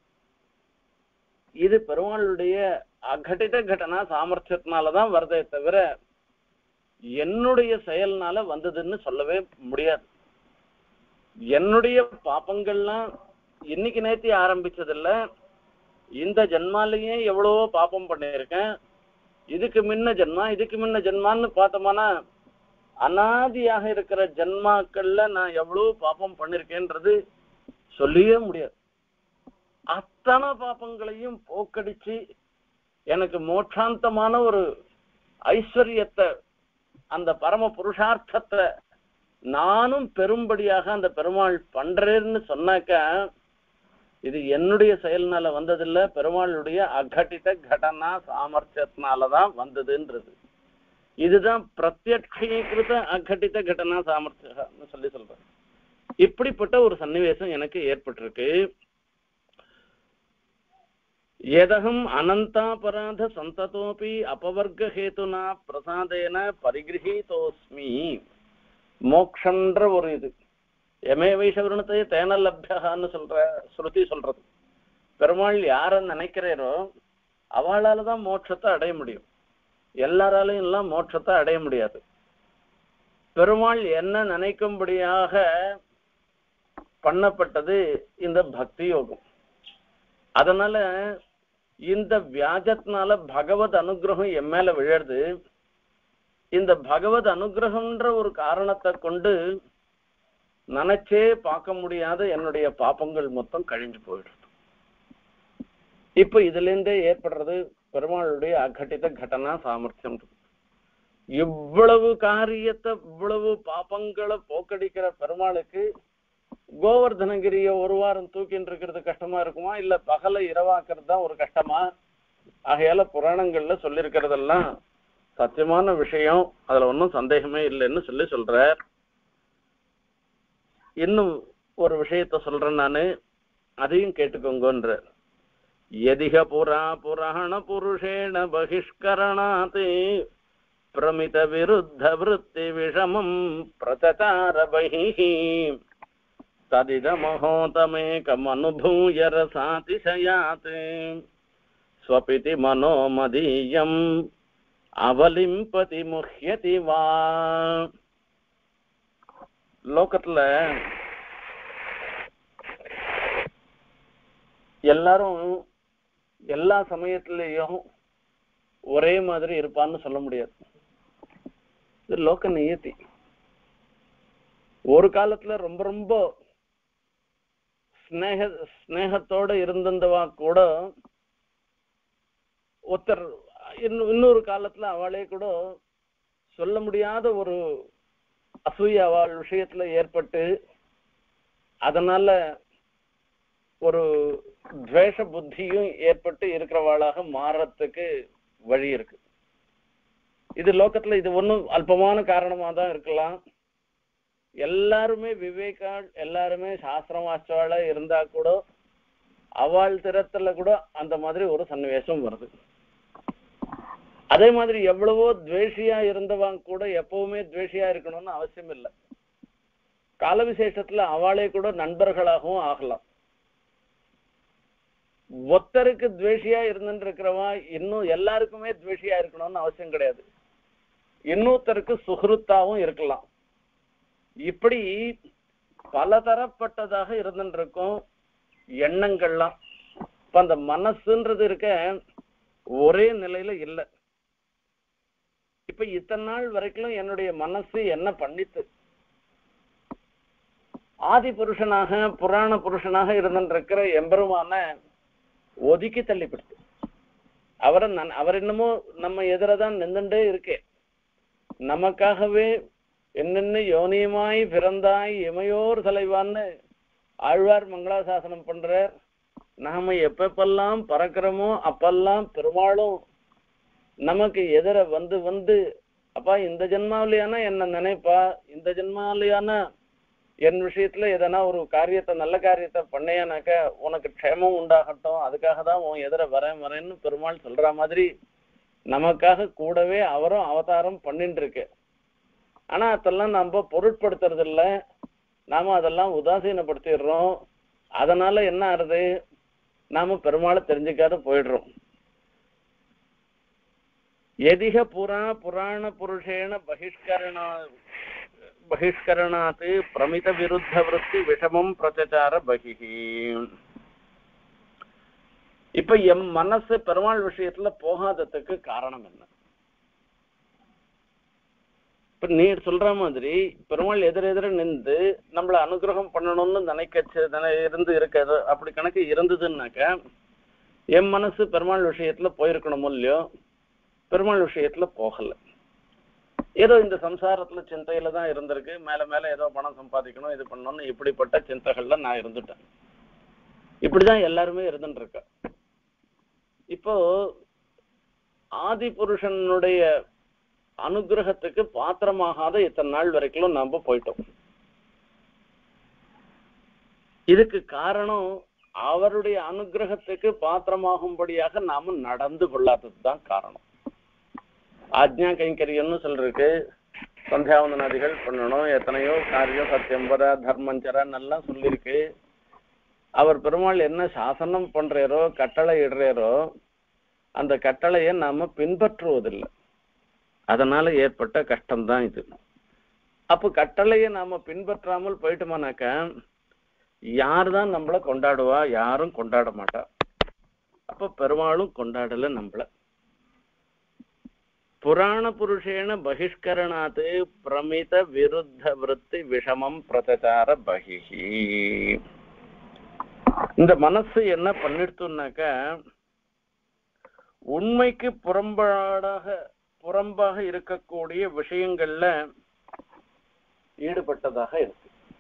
இது பெருமாளுடைய அகட்டித கடனா சாமர்த்தியத்தினாலதான் வருதே தவிர என்னுடைய செயல்னால வந்ததுன்னு சொல்லவே முடியாது. என்னுடைய பாப்பங்கள்லாம் இன்னைக்கு நேத்தி ஆரம்பிச்சதில்ல, இந்த ஜென்மாலேயே எவ்வளவோ பாப்பம் பண்ணியிருக்கேன். இதுக்கு முன்ன ஜென்மா இதுக்கு முன்ன ஜென்மான்னு பார்த்தோம்னா அனாதியாக இருக்கிற ஜென்மாக்கள்ல நான் எவ்வளவு பாப்பம் பண்ணிருக்கேன்றது சொல்லவே முடியாது. அத்தனை பாப்பங்களையும் போக்கடிச்சு எனக்கு மோட்சாந்தமான ஒரு ஐஸ்வர்யத்தை, அந்த பரம புருஷார்த்தத்தை நானும் பெரும்படியாக அந்த பெருமாள் பண்றேன்னு சொன்னாக்க இது என்னுடைய செயல்னால வந்ததில்ல, பெருமாளுடைய அகட்டித கடனா சாமர்த்தியத்தினாலதான் வந்ததுன்றது. இதுதான் பிரத்யக்ஷீகிருத அகட்டித கடனா சாமர்த்தியம்னு சொல்லி சொல்றேன். இப்படிப்பட்ட ஒரு சன்னிவேசம் எனக்கு ஏற்பட்டிருக்கு. ஏதகம் அனந்தாபராத சந்ததோபி அபவர்க்க ஹேதுனா பிரசாதேன பரிகிரஹீதோஸ்மி. மோக்ஷன்ற ஒரு இது எமே வைஷவருணத்தை தேன லப்யகான்னு சொல்ற ஸ்ருதி சொல்றது. பெருமாள் யார நினைக்கிறேரோ அவளால தான் மோட்சத்தை அடைய முடியும். எல்லாராலையும் எல்லாம் மோட்சத்தை அடைய முடியாது. பெருமாள் என்ன நினைக்கும்படியாக பண்ணப்பட்டது இந்த பக்தி யோகம். அதனால இந்த வியாஜத்தினால பகவத் அனுகிரகம் என் மேல விழருது. இந்த பகவத் அனுகிரகம்ன்ற ஒரு காரணத்தை கொண்டு நினைச்சே பார்க்க முடியாத என்னுடைய பாப்பங்கள் மொத்தம் கழிஞ்சு போயிடுது. இப்ப இதுல இருந்தே ஏற்படுறது பெருமாளுடைய அகட்டித கடனா சாமர்த்தியம். இவ்வளவு காரியத்தை இவ்வளவு பாப்பங்களை போக்கடிக்கிற பெருமாளுக்கு கோவர்தனகிரிய ஒரு வாரம் தூக்கின்னு இருக்கிறது கஷ்டமா இருக்குமா, இல்ல பகல இரவாக்குறது தான் ஒரு கஷ்டமா? ஆகையால புராணங்கள்ல சொல்லியிருக்கிறதெல்லாம் சத்தியமான விஷயம், அதுல ஒன்றும் சந்தேகமே இல்லைன்னு சொல்லி சொல்றார். இன்னும் ஒரு விஷயத்த சொல்றேன் நானு, அதையும் கேட்டுக்கோங்கன்ற. எதிக புரா புராண புருஷேண பகிஷ்கரணாத் பிரமித விருத்த விருத்தி விஷமம் பிரச்சார பஹி ததிதமஹோதமேகமனுபூய ரசாதிசயாத் ஸ்வபிதி மனோமதீயம் அவலிம்பதி முஹ்யதி வா. லோகத்துல எல்லாரும் எல்லா சமயத்திலையும் ஒரே மாதிரி இருப்பான்னு சொல்ல முடியாது. இது லோக நியதி. ஒரு காலத்துல ரொம்ப ரொம்ப ஸ்னேக ஸ்னேகத்தோட இருந்தவா கூட ஒருத்தர் இன்னொரு காலத்துல அவளே கூட சொல்ல முடியாத ஒரு அசூய அவள் விஷயத்துல ஏற்பட்டு அதனால ஒரு துவேஷ புத்தியும் ஏற்பட்டு இருக்கிறவாளாக மாறத்துக்கு வழி இருக்கு. இது லோகத்துல இது ஒன்றும் அல்பமான காரணமா தான் இருக்கலாம். எல்லாருமே விவேகாள் எல்லாருமே சாஸ்திரம் வாசிச்சவாளா இருந்தா கூட அவள் திறத்துல கூட அந்த மாதிரி ஒரு சன்னிவேசம் வருது. அதே மாதிரி எவ்வளவோ துவேஷியா இருந்தவங்க கூட எப்பவுமே துவேஷியா இருக்கணும்னு அவசியம் இல்லை. கால விசேஷத்துல அவளே கூட நண்பர்களாகவும் ஆகலாம். ஒத்தருக்கு துவேஷியா இருந்துட்டு இருக்கிறவா இன்னும் எல்லாருக்குமே துவேஷியா இருக்கணும்னு அவசியம் கிடையாது. இன்னொருத்தருக்கு சுகிருத்தாவும் இருக்கலாம். இப்படி பலதரப்பட்டதாக இருந்துட்டு இருக்கும் எண்ணங்கள்லாம். இப்ப அந்த மனசுன்றது இருக்க ஒரே நிலையில இல்லை. இப்ப இத்தனை நாள் வரைக்கும் என்னுடைய மனசு என்ன பண்ணித்து? ஆதி புருஷனாக புராண புருஷனாக இருந்துட்டு இருக்கிற எம்பெருமான ஒதுக்கி தள்ளிப்படுத்து. அவரை அவர் என்னமோ நம்ம எதிரதான் நின்றுட்டே இருக்கே. நமக்காகவே என்னென்ன யோனியமாய் பிறந்தாய் இமையோர் தலைவான்னு ஆழ்வார் மங்களாசாசனம் பண்றார். நாம எப்பப்பெல்லாம் பறக்கிறோமோ அப்பெல்லாம் பெருமாளும் நமக்கு எதிர வந்து வந்து அப்பா இந்த ஜென்மாவிலையான என்ன நினைப்பா, இந்த ஜென்மாவிலையான என் விஷயத்துல எதனா ஒரு காரியத்தை நல்ல காரியத்தை பண்ணையானாக்க உனக்கு க்ஷேமம் உண்டாகட்டும், அதுக்காக தான் உன் எதிர வரேன் வரேன்னு பெருமாள் சொல்ற மாதிரி நமக்காக கூடவே அவரும் அவதாரம் பண்ணிட்டு இருக்கு. ஆனா அதெல்லாம் நம்ம பொருட்படுத்துறது இல்லை. நாம அதெல்லாம் உதாசீனப்படுத்திடுறோம். அதனால என்ன ஆறுது, நாம பெருமாளை தெரிஞ்சுக்காத போயிடுறோம். எதிக புரா புராண புருஷேன பகிஷ்கரணா பகிஷ்கரணாத் பிரமித விருத்த விருத்தி விஷமம் பிரச்சார பகிஹி. இப்ப எம் மனசு பெருமாள் விஷயத்துல போகாததுக்கு காரணம் என்ன? இப்ப நீ சொல்ற மாதிரி பெருமாள் எதிர எதிர நின்று நம்மள அனுகிரகம் பண்ணணும்னு நினைக்க இருந்து இருக்காது. அப்படி கணக்கு இருந்ததுன்னாக்க என் மனசு பெருமாள் விஷயத்துல போயிருக்கணுமோ இல்லையோ, பெருமாள் விஷயத்துல போகல. ஏதோ இந்த சம்சாரத்துல சிந்தையில தான் இருந்திருக்கு. மேல மேல ஏதோ பணம் சம்பாதிக்கணும், இது பண்ணணும்னு இப்படிப்பட்ட சிந்தைகள்ல நான் இருந்துட்டேன். இப்படிதான் எல்லாருமே இருந்துட்டு இருக்க. இப்போ ஆதி புருஷனுடைய அனுகிரகத்துக்கு பாத்திரமாகாத இத்தனை நாள் வரைக்கும் நாம போயிட்டோம். இதுக்கு காரணம் அவருடைய அனுகிரகத்துக்கு பாத்திரமாகும்படியாக நாம நடந்து கொள்ளாததுதான் காரணம். ஆஜ்ஞா கைங்கரியம்னு சொல்றதுக்கு சந்தியாவந்தனாதிகள் பண்ணணும், எத்தனையோ காரியம் சத்தியம்பர தர்மஞ்சரன் எல்லாம் சொல்லியிருக்கு. அவர் பெருமாள் என்ன சாசனம் பண்றாரோ கட்டளை இடுறாரோ அந்த கட்டளையை நாம பின்பற்றுவதில்லை. அதனால ஏற்பட்ட கஷ்டம்தான் இது. அப்போ கட்டளையை நாம பின்பற்றாமல் போயிட்டோமானாக்க யாருதான் நம்மள கொண்டாடுவா? யாரும் கொண்டாட மாட்டா. அப்ப பெருமாளும் கொண்டாடல நம்மள. புராண புருஷேன பகிஷ்கரணாத்து பிரமித விருத்த விருத்தி விஷமம் பிரச்சார பகிஹி. இந்த மனசு என்ன பண்ணிடுத்துனாக்க உண்மைக்கு புறம்பாடாக புறம்பாக இருக்கக்கூடிய விஷயங்கள்ல ஈடுபட்டதாக இருக்கு.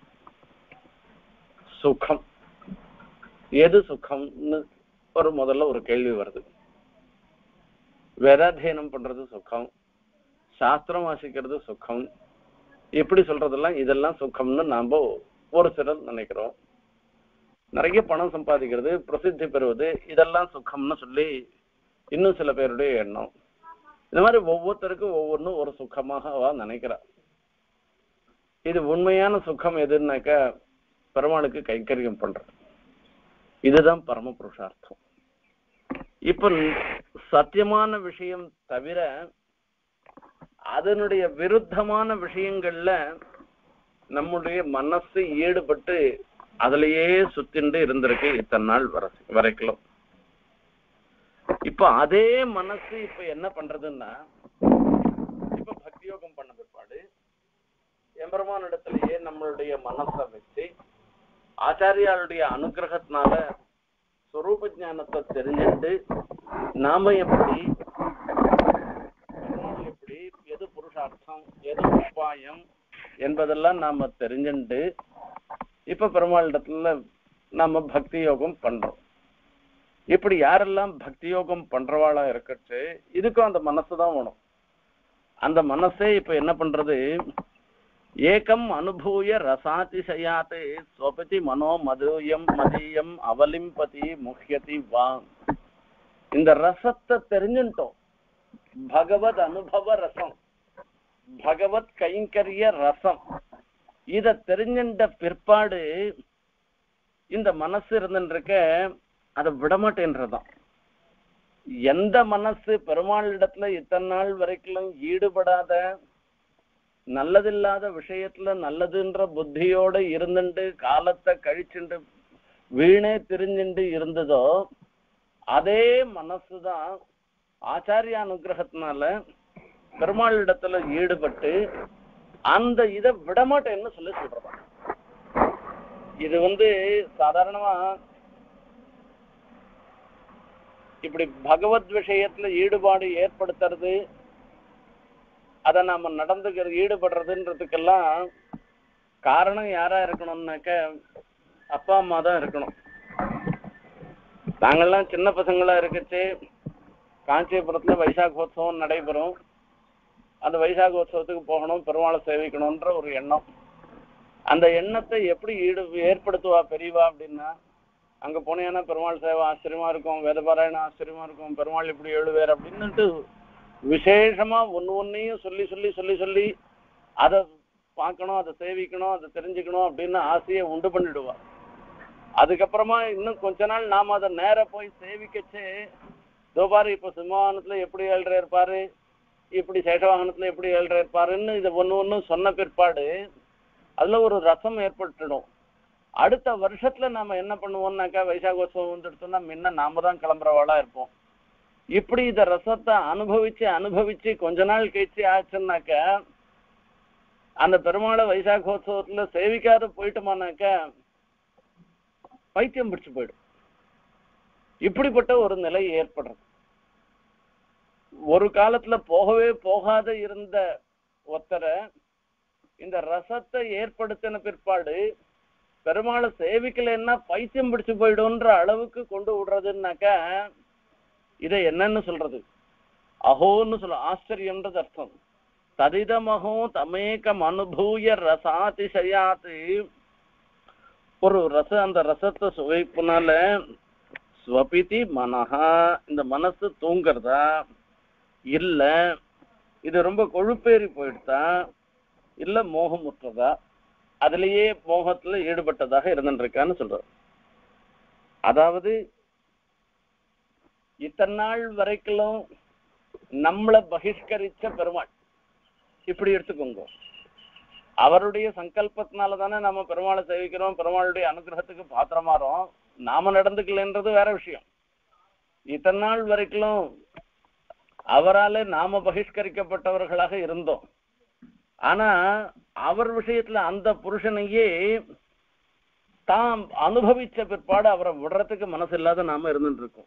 சுகம் எது சுகம்னு ஒரு முதல்ல ஒரு கேள்வி வருது. வேதாத்தியனம் பண்றது சுகம், சாஸ்திரம் வாசிக்கிறது சுகம், எப்படி சொல்றதெல்லாம் இதெல்லாம் சுகம்னு நாம ஒரு சிலர் நினைக்கிறோம். நிறைய பணம் சம்பாதிக்கிறது, பிரசித்தி பெறுவது, இதெல்லாம் சுகம்னு சொல்லி இன்னும் சில பேருடைய எண்ணம். இந்த மாதிரி ஒவ்வொருத்தருக்கும் ஒவ்வொன்றும் ஒரு சுகமாக நினைக்கிறா. இது உண்மையான சுகம் எதுன்னாக்கா பெருமாளுக்கு கைங்கரியம் பண்றது. இதுதான் பரம புருஷார்த்தம். இப்ப சத்தியமான விஷயம் தவிர அதனுடைய விருத்தமான விஷயங்கள்ல நம்முடைய மனசு ஈடுபட்டு அதுலயே சுத்திண்டு இருந்திருக்கு இத்தனை நாள் வர வரைக்கும். இப்ப அதே மனசு இப்ப என்ன பண்றதுன்னா இப்ப பக்தி யோகம் பண்ண பிற்பாடு எம்பெருமான் இடத்திலேயே நம்மளுடைய மனசை வச்சு ஆச்சாரியாளுடைய அனுகிரகத்தினால ஸ்வரூப ஞானத்தை தெரிஞ்சுட்டு நாம எப்படி எப்படி எது புருஷார்த்தம் எது உபாயம் என்பதெல்லாம் நாம தெரிஞ்சுட்டு இப்ப பெருமாள் இடத்துல நாம பக்தி யோகம் பண்றோம். இப்படி யாரெல்லாம் பக்தி யோகம் பண்றவாளா இருக்கட்டு இதுக்கும் அந்த மனசுதான் வேணும். அந்த மனசே இப்ப என்ன பண்றது, ஏகம் அனுபூய ரசாதிசயாத்து ஸ்வபதி மனோ மதுயம் மதியம் அவலிம்பதி முஹ்யதி வா. இந்த ரசத்தை தெரிஞ்சுட்டோம். பகவத் அனுபவ ரசம், பகவத் கைங்கரிய ரசம், இத தெரிஞ்சின்ற பிற்பாடு இந்த மனசு இருந்துருக்க அதை விடமாட்டேன்றதான். எந்த மனசு பெருமாள் இடத்துல இத்தனை நாள் வரைக்கும் ஈடுபடாத நல்லதில்லாத விஷயத்துல நல்லதுன்ற புத்தியோட இருந்துட்டு காலத்தை கழிச்சுண்டு வீணே திரிஞ்சுண்டு இருந்ததோ அதே மனசுதான் ஆச்சாரிய அனுகிரகத்தினால பெருமாள் இடத்துல ஈடுபட்டு அந்த இதை விடமாட்டேன்னு சொல்லி சொல்றதா. இது வந்து சாதாரணமா இப்படி பகவத் விஷயத்துல ஈடுபாடு ஏற்படுத்துறது, அதை நாம நடந்துக்கிறது ஈடுபடுறதுன்றதுக்கெல்லாம் காரணம் யாரா இருக்கணும்னாக்க அப்பா அம்மா தான் இருக்கணும். நாங்கள்லாம் சின்ன பசங்களா இருக்கச்சு காஞ்சிபுரத்துல வைசாகோத்சவம் நடைபெறும். அந்த வைசாகோத்சவத்துக்கு போகணும், பெருமாளை சேவிக்கணும்ன்ற ஒரு எண்ணம். அந்த எண்ணத்தை எப்படி ஈடு ஏற்படுத்துவா பெரியவா அப்படின்னா, அங்க போனேன்னா பெருமாள் சேவை ஆச்சரியமா இருக்கும், வேதபாராயணம் ஆச்சரியமா இருக்கும், பெருமாள் இப்படி எழுவேர் அப்படின்னுட்டு விசேஷமா ஒன்னு ஒன்னையும் சொல்லி சொல்லி சொல்லி சொல்லி அதை பார்க்கணும், அதை சேவிக்கணும், அதை தெரிஞ்சுக்கணும் அப்படின்னு ஆசையை உண்டு பண்ணிடுவா. அதுக்கப்புறமா இன்னும் கொஞ்ச நாள் நாம அதை நேர போய் சேவிக்கச்சு தோபாரு இப்ப சிம்மாவாகனத்துல எப்படி ஏழ்ற இருப்பாரு, இப்படி சேஷவாகனத்துல எப்படி ஏழ்ற இருப்பாருன்னு இதை ஒன்னு ஒன்னு சொன்ன பிற்பாடு அதுல ஒரு ரசம் ஏற்பட்டுடும். அடுத்த வருஷத்துல நாம என்ன பண்ணுவோம்னாக்கா வைசாகோத்சவம் வந்துடுச்சோம்னா முன்ன நாம தான் கிளம்புறவாளா இருப்போம். இப்படி இத ரசத்தை அனுபவிச்சு அனுபவிச்சு கொஞ்ச நாள் கழிச்சு ஆச்சுன்னாக்க அந்த பெருமாளை வைசாகோத்சவத்துல சேவிக்காத போயிட்டோமானாக்க பைத்தியம் பிடிச்சு போயிடும். இப்படிப்பட்ட ஒரு நிலை ஏற்படுறது. ஒரு காலத்துல போகவே போகாத இருந்த ஒருத்தரை இந்த ரசத்தை ஏற்படுத்தின பிற்பாடு பெருமாளை சேவிக்கலைன்னா பைத்தியம் பிடிச்சு போயிடும்ன்ற அளவுக்கு கொண்டு விடுறதுன்னாக்கா இதை என்னன்னு சொல்றது? அஹோன்னு சொல்ல ஆச்சரியம்ன்றது அர்த்தம். ததிதமஹோ தமேகம் அனுபூய ரசாதிசயாத்து, ஒரு ரச அந்த ரசத்தை சுவைப்புனால ஸ்வபிதி மனஹா, இந்த மனசு தூங்குறதா இல்ல இது ரொம்ப கொழுப்பேறி போயிடுதா இல்ல மோகமுற்றதா, அதுலயே மோகத்துல ஈடுபட்டதாக இருந்துருக்கான்னு சொல்ற. அதாவது இத்தனை நாள் வரைக்கும் நம்மளை பகிஷ்கரிச்ச பெருமாள் இப்படி எடுத்துக்கோங்க. அவருடைய சங்கல்பத்தினாலதானே நம்ம பெருமாளை சேவிக்கிறோம், பெருமாளுடைய அனுகிரகத்துக்கு பாத்திரமாறோம். நாம நடந்துக்கலன்றது வேற விஷயம். இத்தனை நாள் வரைக்கும் அவராலே நாம பகிஷ்கரிக்கப்பட்டவர்களாக இருந்தோம். ஆனா அவர் விஷயத்துல அந்த புருஷனையே தாம் அனுபவிச்ச பிற்பாடு அவரை விடுறதுக்கு மனசு இல்லாத நாம இருந்துட்டு இருக்கோம்.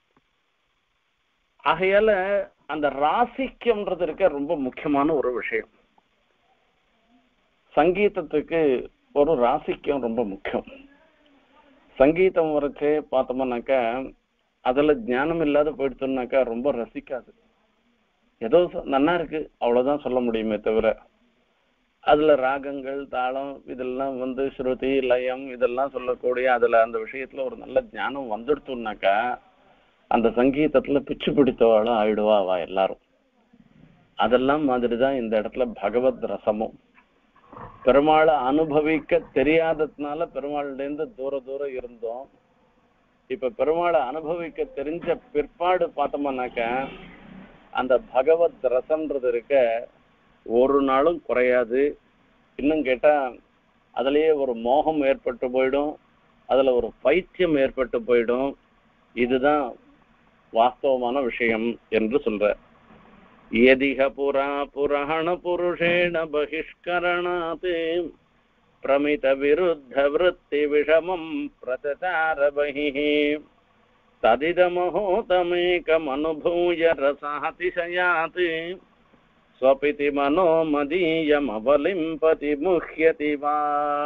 ஆகையால அந்த ராசிக்கம்ன்றது இருக்க ரொம்ப முக்கியமான ஒரு விஷயம். சங்கீதத்துக்கு ஒரு ராசிக்கம் ரொம்ப முக்கியம். சங்கீதம் வரைச்சே பார்த்தோம்னாக்கா அதுல ஞானம் இல்லாத போயிடுச்சுன்னாக்கா ரொம்ப ரசிக்காது. ஏதோ நன்னா இருக்கு அவ்வளவுதான் சொல்ல முடியுமே தவிர, அதுல ராகங்கள் தாளம் இதெல்லாம் வந்து ஸ்ருதி லயம் இதெல்லாம் சொல்லக்கூடிய அதுல அந்த விஷயத்துல ஒரு நல்ல ஞானம் வந்துடுச்சுன்னாக்கா அந்த சங்கீதத்துல பிச்சு பிடித்தவாளும் ஆயிடுவா அவ எல்லாரும். அதெல்லாம் மாதிரிதான் இந்த இடத்துல பகவத் ரசமும். பெருமாளை அனுபவிக்க தெரியாததுனால பெருமாள்லேருந்து தூர தூரம் இருந்தோம். இப்ப பெருமாளை அனுபவிக்க தெரிஞ்ச பிற்பாடு பார்த்தோம்னாக்க அந்த பகவத் ரசம்ன்றது இருக்க ஒரு நாளும் குறையாது. இன்னும் கேட்டா அதுலயே ஒரு மோகம் ஏற்பட்டு போயிடும், அதுல ஒரு பைத்தியம் ஏற்பட்டு போயிடும். இதுதான் வாஸ்தவமான விஷயம் என்று சொல்ற. யதிஹ புரா புராண புருஷேண பகிஷ்கரணாத் பிரமித விருத்த விருத்தி விஷமம் பிரதசார பஹிஹ ததிதமஹோ தமேகம் அனுபூய ரசாதிசயாத் ஸ்வபிதி மனோ மதீயம் அவலிம்பதி முஹ்யதி வா.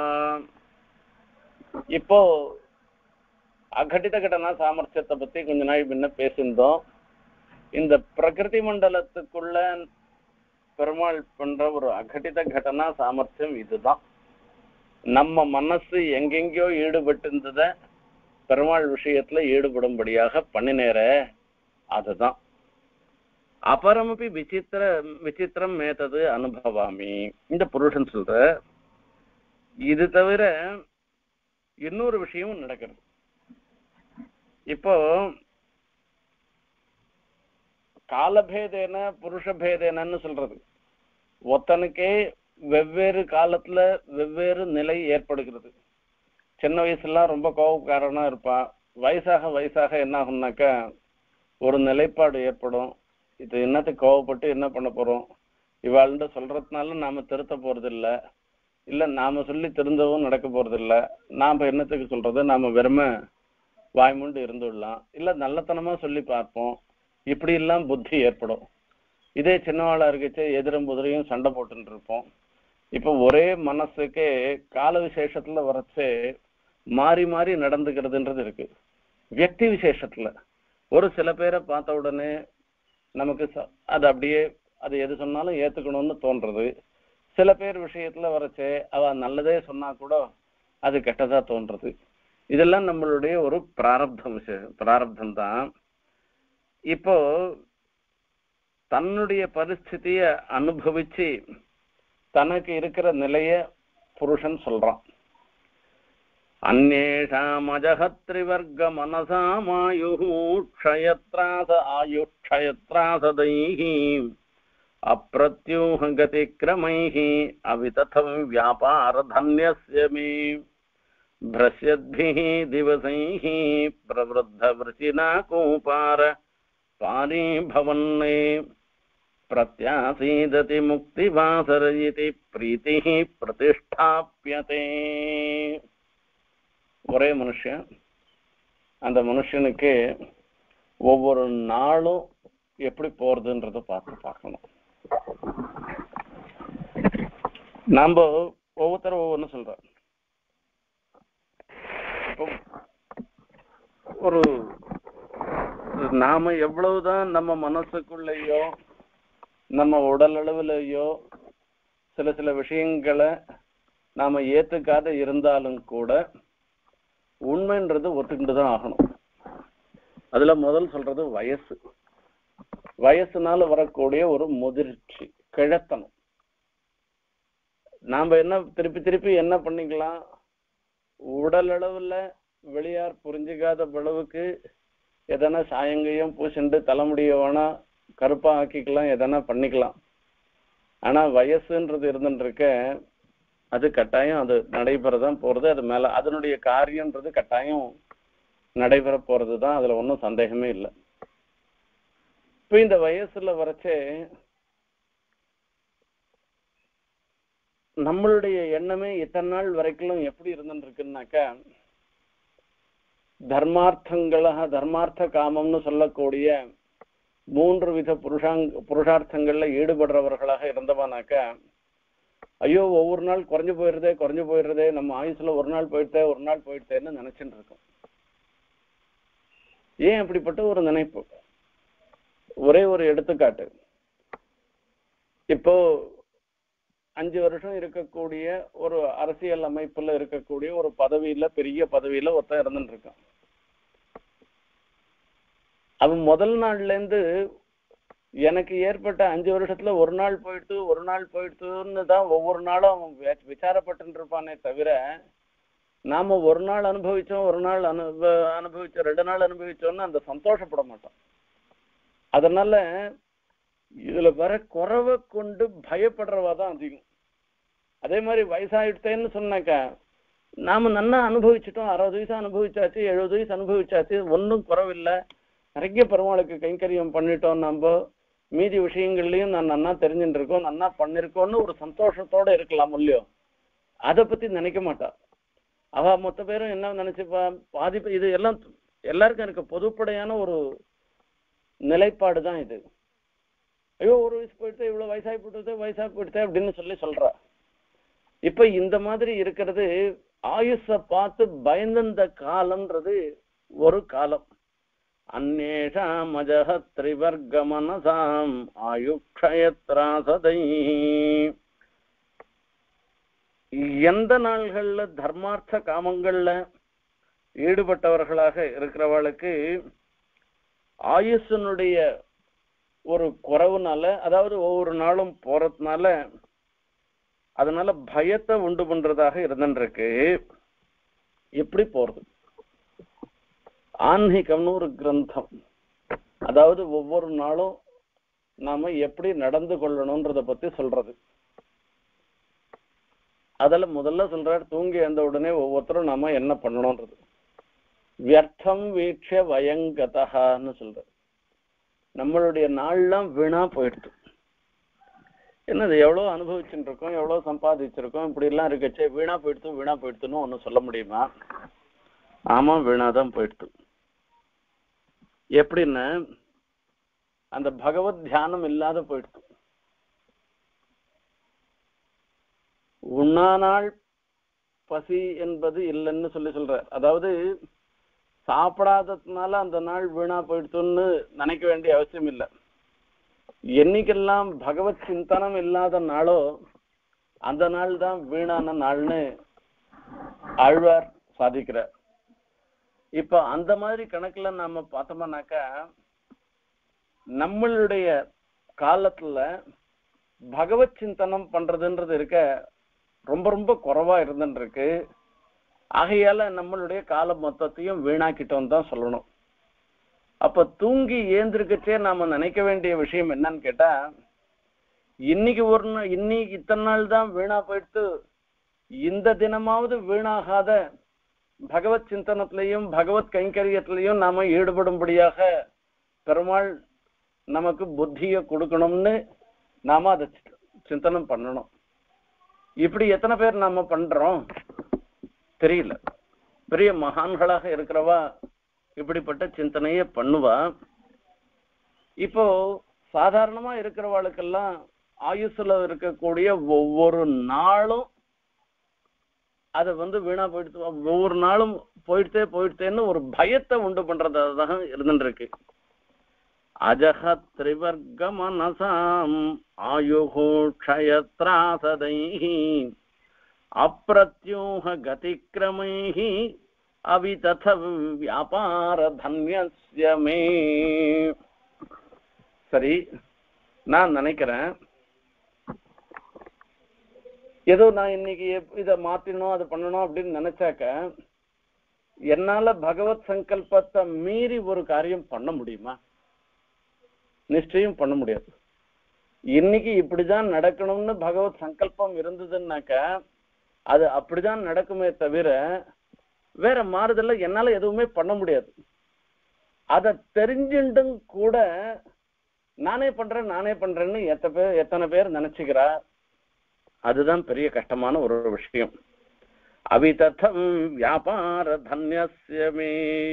இப்போ அகடித கடனா சாமர்த்தியத்தை பத்தி கொஞ்ச நாள் முன்ன பேசியிருந்தோம். இந்த பிரகிருதி மண்டலத்துக்குள்ள பெருமாள் பண்ற ஒரு அகடித கடனா சாமர்த்தியம் இதுதான். நம்ம மனசு எங்கெங்கயோ ஈடுபட்டு இருந்தத பெருமாள் விஷயத்துல ஈடுபடும்படியாக பண்ணினேற அதுதான். அபரமபி விசித்திர விசித்திரம் மேத்தது அனுபவாமி இந்த புருஷன் சொல்ற. இது தவிர இன்னொரு விஷயமும் நடக்கிறது. இப்போ காலபேதேன புருஷபேதேனன்னு சொல்றது, ஒத்தனுக்கே வெவ்வேறு காலத்துல வெவ்வேறு நிலை ஏற்படுகிறது. சின்ன வயசுலாம் ரொம்ப கோபக்காரனா இருப்பான். வயசாக வயசாக என்ன ஆகும்னாக்கா ஒரு நிலைப்பாடு ஏற்படும். இது என்னத்துக்கு கோவப்பட்டு என்ன பண்ண போறோம், இவாள்கிட்ட சொல்றதுனால நாம திருத்த போறது இல்லை, இல்ல நாம சொல்லி திருந்தவும் நடக்க போறது இல்லை, நாம என்னத்துக்கு சொல்றது, நாம வெறும வாய்மூண்டு இருந்துடலாம், இல்ல நல்லத்தனமா சொல்லி பார்ப்போம், இப்படி எல்லாம் புத்தி ஏற்படும். இதே சின்னவாளா இருக்குச்சு எதிரும் புதிரையும் சண்டை போட்டுட்டு இருப்போம். இப்ப ஒரே மனசுக்கு கால விசேஷத்துல வரைச்சு மாறி மாறி நடந்துக்கிறதுன்றது இருக்கு. வியக்தி விசேஷத்துல ஒரு சில பேரை பார்த்த உடனே நமக்கு அது அப்படியே அது எது சொன்னாலும் ஏத்துக்கணும்னு தோன்றது. சில பேர் விஷயத்துல வரைச்சு அவ நல்லதே சொன்னா கூட அது கெட்டதா தோன்றது. இதெல்லாம் நம்மளுடைய ஒரு பிராரப்தம் விசேஷம் பிராரப்தம் தான். இப்போ தன்னுடைய பரிஸ்திதிய அனுபவிச்சு தனக்கு இருக்கிற நிலைய புருஷன் சொல்றான். அந்நேஷாம் அஜஹத்ரிவர்க மனசாமாயுஹு க்ஷயத்ராச ஆயுக்ஷயத்ராசதைஹி அப்ரத்யூஹ கதிக்ரமைஹி அவிததம் வியாபார தன்யஸ்ய மே भ्रस्यद्भिः दिवसैः प्रवृद्धवृचिना कूपार पारी भवन्ने प्रत्यासीदति मुक्तिवासर इति प्रीतिः प्रतिष्ठाप्यते. ஒரே மனுஷன், அந்த மனுஷனுக்கு ஒவ்வொரு நாளும் எப்படி போறதுன்றத பார்த்து பார்க்கணும். நாம ஒவ்வொருத்தரும் ஒவ்வொன்னு சொல்றோம். இப்போ ஒரு நாம எவ்வளவுதான் நம்ம மனசுக்குள்ளேயோ நம்ம உடல் அளவுலயோ சில சில விஷயங்களை நாம ஏத்துக்காத இருந்தாலும் கூட உண்மைன்றது ஒத்துக்கிட்டுதான் ஆகணும். அதுல முதல் சொல்றது வயசு. வயசுனால வரக்கூடிய ஒரு முதிர்ச்சி, கிழத்தனம். நாம என்ன திருப்பி திருப்பி என்ன பண்ணிக்கலாம், உடல் அளவுல வெளியார் புரிஞ்சுக்காத அளவுக்கு எதனா சாயங்கையும் பூசிண்டு தலைமுடிய வேணா கருப்பா ஆக்கிக்கலாம், எதனா பண்ணிக்கலாம். ஆனா வயசுன்றது இருந்துட்டு இருக்க அது கட்டாயம் அது நடைபெறதான் போறது. அது மேல அதனுடைய காரியம்ன்றது கட்டாயம் நடைபெற போறதுதான், அதுல ஒன்றும் சந்தேகமே இல்லை. இப்ப இந்த வயசுல வரைச்சே நம்மளுடைய எண்ணமே இத்தனை நாள் வரைக்கும் எப்படி இருந்துட்டு இருக்குன்னாக்கா, தர்மார்த்தங்களாக தர்மார்த்த காமம்னு சொல்லக்கூடிய மூன்று வித புருஷாங்க புருஷார்த்தங்கள்ல ஈடுபடுறவர்களாக இருந்தவானாக்கா, ஐயோ ஒவ்வொரு நாள் குறைஞ்சு போயிடுறதே குறைஞ்சு போயிடுறதே நம்ம ஆயுசுல ஒரு நாள் போயிட்டே ஒரு நாள் போயிட்டேன்னு நினைச்சுட்டு இருக்கோம். ஏன் அப்படிப்பட்ட ஒரு நினைப்பு? ஒரே ஒரு எடுத்துக்காட்டு. இப்போ அஞ்சு வருஷம் இருக்கக்கூடிய ஒரு அரசியல் அமைப்புல இருக்கக்கூடிய ஒரு பதவியில பெரிய பதவியில ஒருத்தன் இருந்துட்டு இருக்கான். அவன் முதல் நாள்ல இருந்து எனக்கு ஏற்பட்ட அஞ்சு வருஷத்துல ஒரு நாள் போயிடுத்து ஒரு நாள் போயிடுத்துன்னு தான் ஒவ்வொரு நாளும் அவன் விசாரப்பட்டு இருப்பானே தவிர, நாம ஒரு நாள் அனுபவிச்சோம் ஒரு நாள் அனுப அனுபவிச்சோம் ரெண்டு நாள் அனுபவிச்சோம்னு அந்த சந்தோஷப்பட மாட்டோம். அதனால இதுல வர குறைவை கொண்டு பயப்படுறவா தான் அதிகம். அதே மாதிரி வயசாயிட்டேன்னு சொன்னாக்கா, நாம நல்லா அனுபவிச்சுட்டோம், அறுபது வயசு அனுபவிச்சாச்சு எழுபது வயசு அனுபவிச்சாச்சு, ஒன்றும் குறவில்லை, நிறைய பெருமாளுக்கு கைங்கரியம் பண்ணிட்டோம், நம்ம மீதி விஷயங்கள்லயும் நான் நன்னா தெரிஞ்சுட்டு இருக்கோம் நன்னா பண்ணிருக்கோம்னு ஒரு சந்தோஷத்தோட இருக்கலாம் இல்லையோ. அதை பத்தி நினைக்க மாட்டா. அவ மொத்த பேரும் என்ன நினைச்சுப்பா, பாதிப்பு இது எல்லாம் எல்லாருக்கும் இருக்க பொதுப்படையான ஒரு நிலைப்பாடு தான் இது. ஐயோ ஒரு வயசு போயிட்டு இவ்வளவு வயசாகி போயிட்டு வயசாகி போயிட்டு அப்படின்னு சொல்லி சொல்றா. இப்ப இந்த மாதிரி இருக்கிறது ஆயுஷ பார்த்து பயந்த காலம்ன்றது ஒரு காலம். அந்நேஷாம் அஜஹ திரிவர்க மனசாம் ஆயுக்ஷயத்ராசதை. எந்த நாள்கள்ல தர்மார்த்த காமங்கள்ல ஈடுபட்டவர்களாக இருக்கிறவர்களுக்கு ஆயுஷனுடைய ஒரு குறைவுனால, அதாவது ஒவ்வொரு நாளும் போறதுனால அதனால பயத்தை உண்டு பண்றதாக இருந்துருக்கு. எப்படி போறது? ஆன்மீகம்னு ஒரு கிரந்தம், அதாவது ஒவ்வொரு நாளும் நாம எப்படி நடந்து கொள்ளணும்ன்றத பத்தி சொல்றது. அதுல முதல்ல சொல்றாரு, தூங்கி எழுந்த உடனே ஒவ்வொருத்தரும் நாம என்ன பண்ணணும்ன்றது. வியர்த்தம் வீட்ச வயங்கதான்னு சொல்றாரு. நம்மளுடைய நாள்லாம் வீணா போயிடுது. என்னது எவ்வளவு அனுபவிச்சுட்டு இருக்கோம், எவ்வளவு சம்பாதிச்சிருக்கோம், இப்படி எல்லாம் இருக்கச்சே வீணா போயிடுத்து வீணா போயிடுத்துன்னு ஒன்னும் சொல்ல முடியுமா? ஆமா, வீணாதான் போயிடுத்து. எப்படின்னு அந்த பகவத் தியானம் இல்லாத போயிடுத்து. உண்ணா நாள் பசி என்பது இல்லைன்னு சொல்லி சொல்ற. அதாவது சாப்பிடாததுனால அந்த நாள் வீணா போயிடுத்துன்னு நினைக்க வேண்டிய அவசியம் இல்லை. என்னைக்கெல்லாம் பகவத் சிந்தனம் இல்லாத நாளோ அந்த நாள் தான் வீணான நாள்னு ஆழ்வார் சாதிக்கிறார். இப்ப அந்த மாதிரி கணக்குல நாம பார்த்தோம்னாக்கா, நம்மளுடைய காலத்துல பகவத் சிந்தனம் பண்றதுன்றது இருக்க ரொம்ப ரொம்ப குறைவா இருந்துட்டு இருக்கு. ஆகையால நம்மளுடைய காலம் மொத்தத்தையும் வீணாக்கிட்டோம் தான் சொல்லணும். அப்ப தூங்கி ஏந்திருக்கச்சே நாம நினைக்க வேண்டிய விஷயம் என்னன்னு கேட்டா, இன்னைக்கு ஒரு நாள் இன்னைக்கு இத்தனை நாள் தான் வீணா போயிட்டு, இந்த தினமாவது வீணாகாத பகவத் சிந்தனத்திலையும் பகவத் கைங்கரியத்திலையும் நாம ஈடுபடும்படியாக பெருமாள் நமக்கு புத்தியை கொடுக்கணும்னு நாம அதை சிந்தனம் பண்ணணும். இப்படி எத்தனை பேர் நாம பண்றோம் தெரியல. பெரிய மகான்களாக இருக்கிறவா இப்படிப்பட்ட சிந்தனைய பண்ணுவா. இப்போ சாதாரணமா இருக்கிறவாளுக்கெல்லாம் ஆயுசுல இருக்கக்கூடிய ஒவ்வொரு நாளும் அதை வந்து வீணா போயிடுத்து, ஒவ்வொரு நாளும் போயிடுத்தே போயிடுத்தேன்னு ஒரு பயத்தை உண்டு பண்றதாக இருந்துருக்கு. அஜக திரிவர்க்க மனசாம் ஆயுஹு க்ஷயத்ராசதைஹி அப்ரத்யூஹ கதிக்ரமைஹி அவிதத வியாபார தன்யஸ்ய மே. சரி, நான் நினைக்கிறேன் ஏதோ நான் இன்னைக்கு இதை மாத்தினோம் அதை பண்ணணும் அப்படின்னு நினைச்சாக்க என்னால பகவத் சங்கல்பத்தை மீறி ஒரு காரியம் பண்ண முடியுமா? நிச்சயம் பண்ண முடியாது. இன்னைக்கு இப்படிதான் நடக்கணும்னு பகவத் சங்கல்பம் இருந்ததுன்னாக்க அது அப்படிதான் நடக்குமே தவிர வேற மாறுதல்ல என்னால எதுவுமே பண்ண முடியாது. அதை தெரிஞ்சுட்டும் கூட நானே பண்றேன் நானே பண்றேன்னு எத்தனை பேர் எத்தனை பேர் நினைச்சுக்கிறா. அதுதான் பெரிய கஷ்டமான ஒரு விஷயம். அவிததம் வியாபார தன்யஸ்ய மே.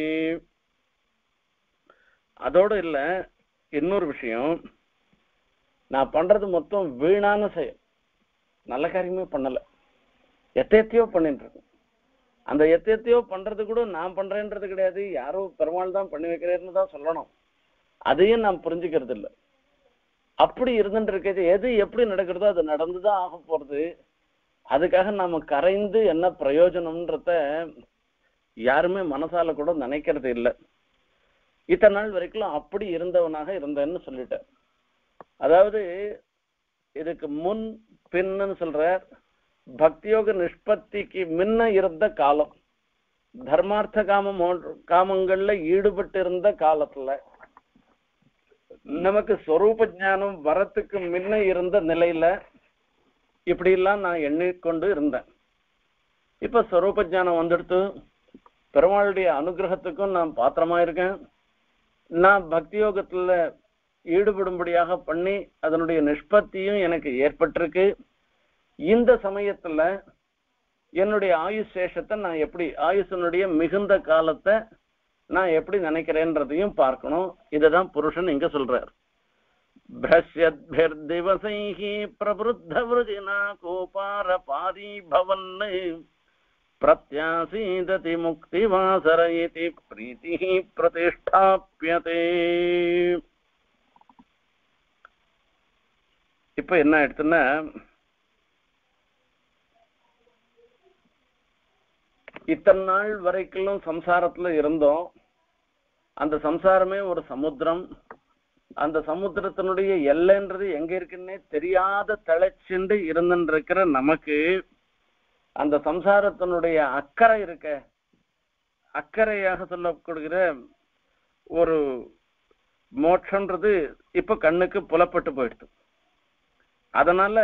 அதோட இல்ல, இன்னொரு விஷயம், நான் பண்றது மொத்தம் வீணான செயல், நல்ல காரியமே பண்ணல, எத்தையத்தையோ பண்ணிட்டு இருக்கேன். அந்த எத்தையத்தையோ பண்றது கூட நான் பண்றேன்றது கிடையாது, யாரோ பெருமாள் தான் பண்ணி வைக்கிறேன்னு தான் சொல்லணும். அதையும் நான் புரிஞ்சுக்கிறது இல்லை. அப்படி இருந்துட்டு இருக்கிறது எது எப்படி நடக்கிறதோ அது நடந்துதான் ஆக போறது. அதுக்காக நாம கரைந்து என்ன பிரயோஜனம்ன்றத யாருமே மனசால கூட நினைக்கிறது இல்லை. இத்தனை நாள் வரைக்கும் அப்படி இருந்தவனாக இருந்தேன்னு சொல்லிட்டேன். அதாவது இதுக்கு முன் பின்னு சொல்ற பக்தியோக நிஷ்பத்திக்கு முன்ன இருந்த காலம், தர்மார்த்த காம காமங்கள்ல ஈடுபட்டு இருந்த காலத்துல நமக்கு ஸ்வரூப ஞானம் வரத்துக்கு முன்ன இருந்த நிலையில இப்படி எல்லாம் நான் எண்ணிக்கொண்டு இருந்தேன். இப்ப ஸ்வரூப ஞானம் வந்துடுத்து, பெருமாளுடைய அனுகிரகத்துக்கும் நான் பாத்திரமா இருக்கேன். நான் பக்தி யோகத்துல ஈடுபடும்படியாக பண்ணி அதனுடைய நிஷ்பத்தியும் எனக்கு ஏற்பட்டிருக்கு. இந்த சமயத்துல என்னுடைய ஆயுஷ் சேஷத்தை நான் எப்படி, ஆயுஷனுடைய மிகுந்த காலத்தை நான் எப்படி நினைக்கிறேன்றதையும் பார்க்கணும். இததான் புருஷன் இங்க சொல்றார். பிரஸ்யத்பிர்திவசைஹி பிரபுத்த விருஜினா கோபார பாரி பவன் பிரத்யாசீததி முக்தி வாசரயதி பிரீதி பிரதிஷ்டாப்யதே. இப்ப என்ன எடுத்துன்னா, இத்தனை நாள் வரைக்கும் சம்சாரத்துல இருந்தோம். அந்த சம்சாரமே ஒரு சமுத்திரம். அந்த சமுத்திரத்தினுடைய எல்லைன்றது எங்க இருக்குன்னே தெரியாத தழைச்சுண்டு இருந்துருக்கிற நமக்கு அந்த சம்சாரத்தினுடைய அக்கறை இருக்க, அக்கறையாக சொல்லப்படுகிற ஒரு மோட்சம்ன்றது இப்ப கண்ணுக்கு புலப்பட்டு போயிடுது. அதனால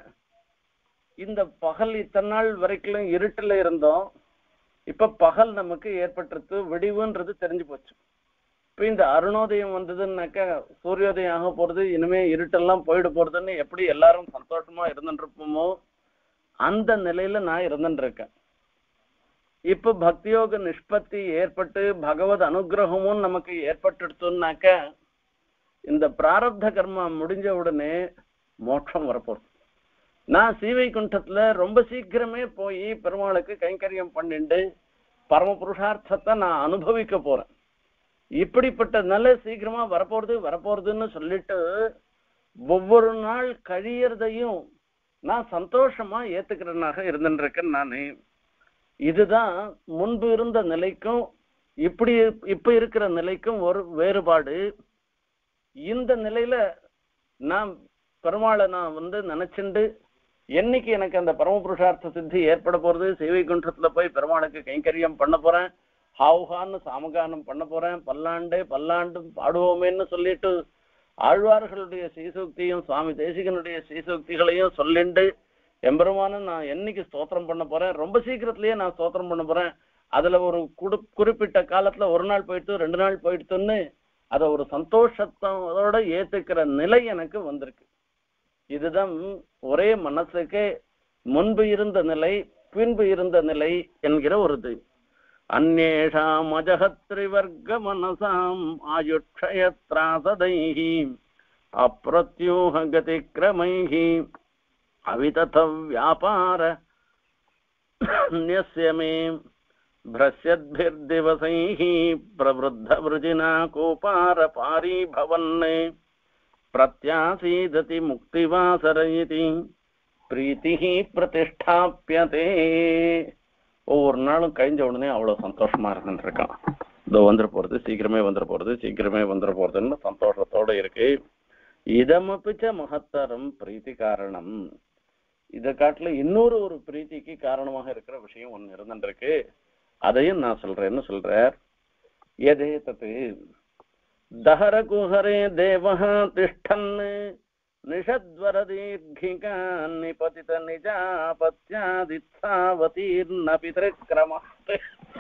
இந்த பகல் இத்தனை நாள் வரைக்கும் இருட்டுல இருந்தோம், இப்ப பகல் நமக்கு ஏற்பட்டிருக்கு, விடிவுன்றது தெரிஞ்சு போச்சு. இப்ப இந்த அருணோதயம் வந்ததுன்னாக்கா சூரியோதயம் ஆக போறது, இனிமே இருட்டெல்லாம் போயிட போறதுன்னு எப்படி எல்லாரும் சந்தோஷமா இருந்துட்டு இருப்போமோ அந்த நிலையில நான் இருந்துட்டு இருக்கேன். இப்ப பக்தியோக நிஷ்பத்தி ஏற்பட்டு பகவத் அனுகிரகமும் நமக்கு ஏற்பட்டுடுத்துனாக்க இந்த பிராரப்த கர்மா முடிஞ்ச உடனே மோட்சம் வரப்போறது. நான் ஸ்ரீவைகுண்டத்துல ரொம்ப சீக்கிரமே போய் பெருமாளுக்கு கைங்கரியம் பண்ணிண்டு பரம புருஷார்த்தத்தை நான் அனுபவிக்க போறேன். இப்படிப்பட்ட நல்ல சீக்கிரமா வரப்போறது வரப்போறதுன்னு சொல்லிட்டு ஒவ்வொரு நாள் கழியறதையும் நான் சந்தோஷமா ஏத்துக்கிறனாக இருந்துட்டு இருக்கேன் நானு. இதுதான் முன்பு இருந்த நிலைக்கும் இப்படி இப்ப இருக்கிற நிலைக்கும் ஒரு வேறுபாடு. இந்த நிலையில நான் பெருமாளை நான் வந்து நினைச்சுண்டு என்னைக்கு எனக்கு அந்த பரமபுருஷார்த்த சித்தி ஏற்பட போறது, ஸ்ரீவைகுண்டத்துல போய் பெருமாளுக்கு கைங்கரியம் பண்ண போறேன், ஹாவுகான்னு சாமகானம் பண்ண போறேன், பல்லாண்டே பல்லாண்டு பாடுவோமேன்னு சொல்லிட்டு ஆழ்வார்களுடைய ஸ்ரீசூக்தியும் சுவாமி தேசிகனுடைய ஸ்ரீசூக்திகளையும் சொல்லிண்டு எம்பெருமான நான் என்னைக்கு ஸ்தோத்திரம் பண்ண போறேன், ரொம்ப சீக்கிரத்திலேயே நான் ஸ்தோத்திரம் பண்ண போறேன். அதுல ஒரு குடு குறிப்பிட்ட காலத்துல ஒரு நாள் போயிட்டு ரெண்டு நாள் போயிட்டுன்னு அதை ஒரு சந்தோஷத்தோட ஏத்துக்கிற நிலை எனக்கு வந்திருக்கு. இதுதான் ஒரே மனசுக்கு முன்பு இருந்த நிலை பின்பு இருந்த நிலை என்கிற ஒரு இது. அந்நேஷாம் அஜஹத்ரி வர்க்க மனசாம் ஆயுட்சயத்ராசதைஹி அப்ரத்யூஹ கதிக்ரமைஹி அவிதத வியாபார न्यस्य मे भ्रश्यद्भिर्दिवसैः प्रवृद्धवृजिना कोपारपारी भवन् प्रत्यासीदति मुक्तिवासर इति प्रीतिः प्रतिष्ठाप्यते. ஒவ்வொரு நாளும் கழிஞ்ச உடனே அவ்வளவு சந்தோஷமா இருந்துட்டு இருக்கான். இதோ வந்துட போறது, சீக்கிரமே வந்துட போறது, சீக்கிரமே வந்துட போறதுன்னு சந்தோஷத்தோட இருக்கு. இதமப்பிச்ச மகத்தரம் பிரீத்தி காரணம். இதை காட்டுல இன்னொரு ஒரு பிரீத்திக்கு காரணமாக இருக்கிற விஷயம் ஒண்ணு இருந்துருக்கு. அதையும் நான் சொல்றேன்னு சொல்றார். எதே தத்து தஹர குஹரே தேவஹ திஷ்டன் நிஷத்வர தீர்கிகா நிபதித நிஜாபத்யாதித்சாவதீர்ண பித்ருக்ரமஸ்தே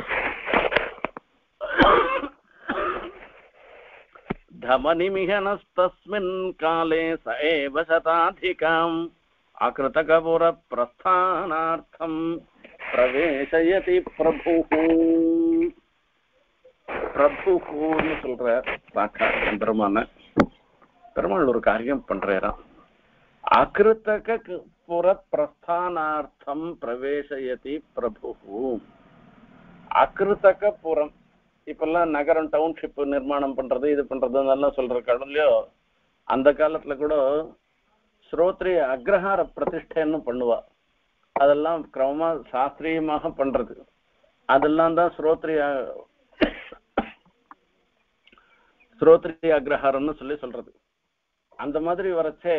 धमनिमिहनस्तस्मिन् काले स एव शताधिकाम् आकृतकपुर प्रस्थानार्थं प्रवेशयति प्रभुः. பிரபுன்னு சொல்ற பாக்கா பெருமான பெருமாள் ஒரு காரியம் பண்றாராம். ஆக்ருத்தக புற பிரஸ்தானார்த்தம் பிரவேசயதி பிரபு. ஆக்ருத்தக புறம் இப்பெல்லாம் நகரம் டவுன்ஷிப் நிர்மாணம் பண்றது இது பண்றது அதெல்லாம் சொல்ற கடலையோ அந்த காலத்துல கூட ஸ்ரோத்ரிய அக்ரஹார பிரதிஷ்டைன்னு பண்ணுவா. அதெல்லாம் கிரமமா சாஸ்திரியமாக பண்றது. அதெல்லாம் தான் ஸ்ரோத்ரிய ஸ்ரோத்ரிய அக்ரஹாரம்னு சொல்லி சொல்றது. அந்த மாதிரி வரச்சே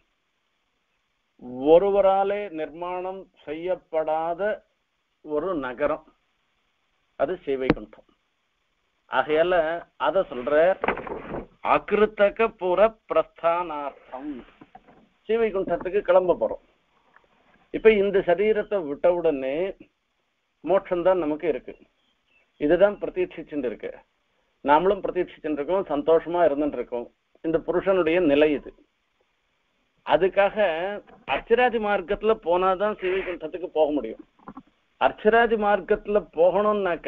ஒருவராலே நிர்மாணம் செய்யப்படாத ஒரு நகரம் அது ஸ்ரீவைகுண்டம். ஆகையால அத சொல்ற அகிருத்தக புற பிரஸ்தானார்த்தம் ஸ்ரீவைகுண்டத்துக்கு கிளம்ப போறோம். இப்ப இந்த சரீரத்தை விட்ட உடனே மோட்சம்தான் நமக்கு இருக்கு. இதுதான் பிரதீட்சிச்சுட்டு இருக்கு. நாமளும் பிரதீட்சிச்சுட்டு இருக்கோம், சந்தோஷமா இருந்துட்டு இருக்கோம். இந்த புருஷனுடைய நிலை இது. அதுக்காக அர்ச்சராதி மார்க்கத்துல போனாதான் ஸ்ரீவைகுண்டத்துக்கு போக முடியும். அர்ச்சராதி மார்க்கத்துல போகணும்னாக்க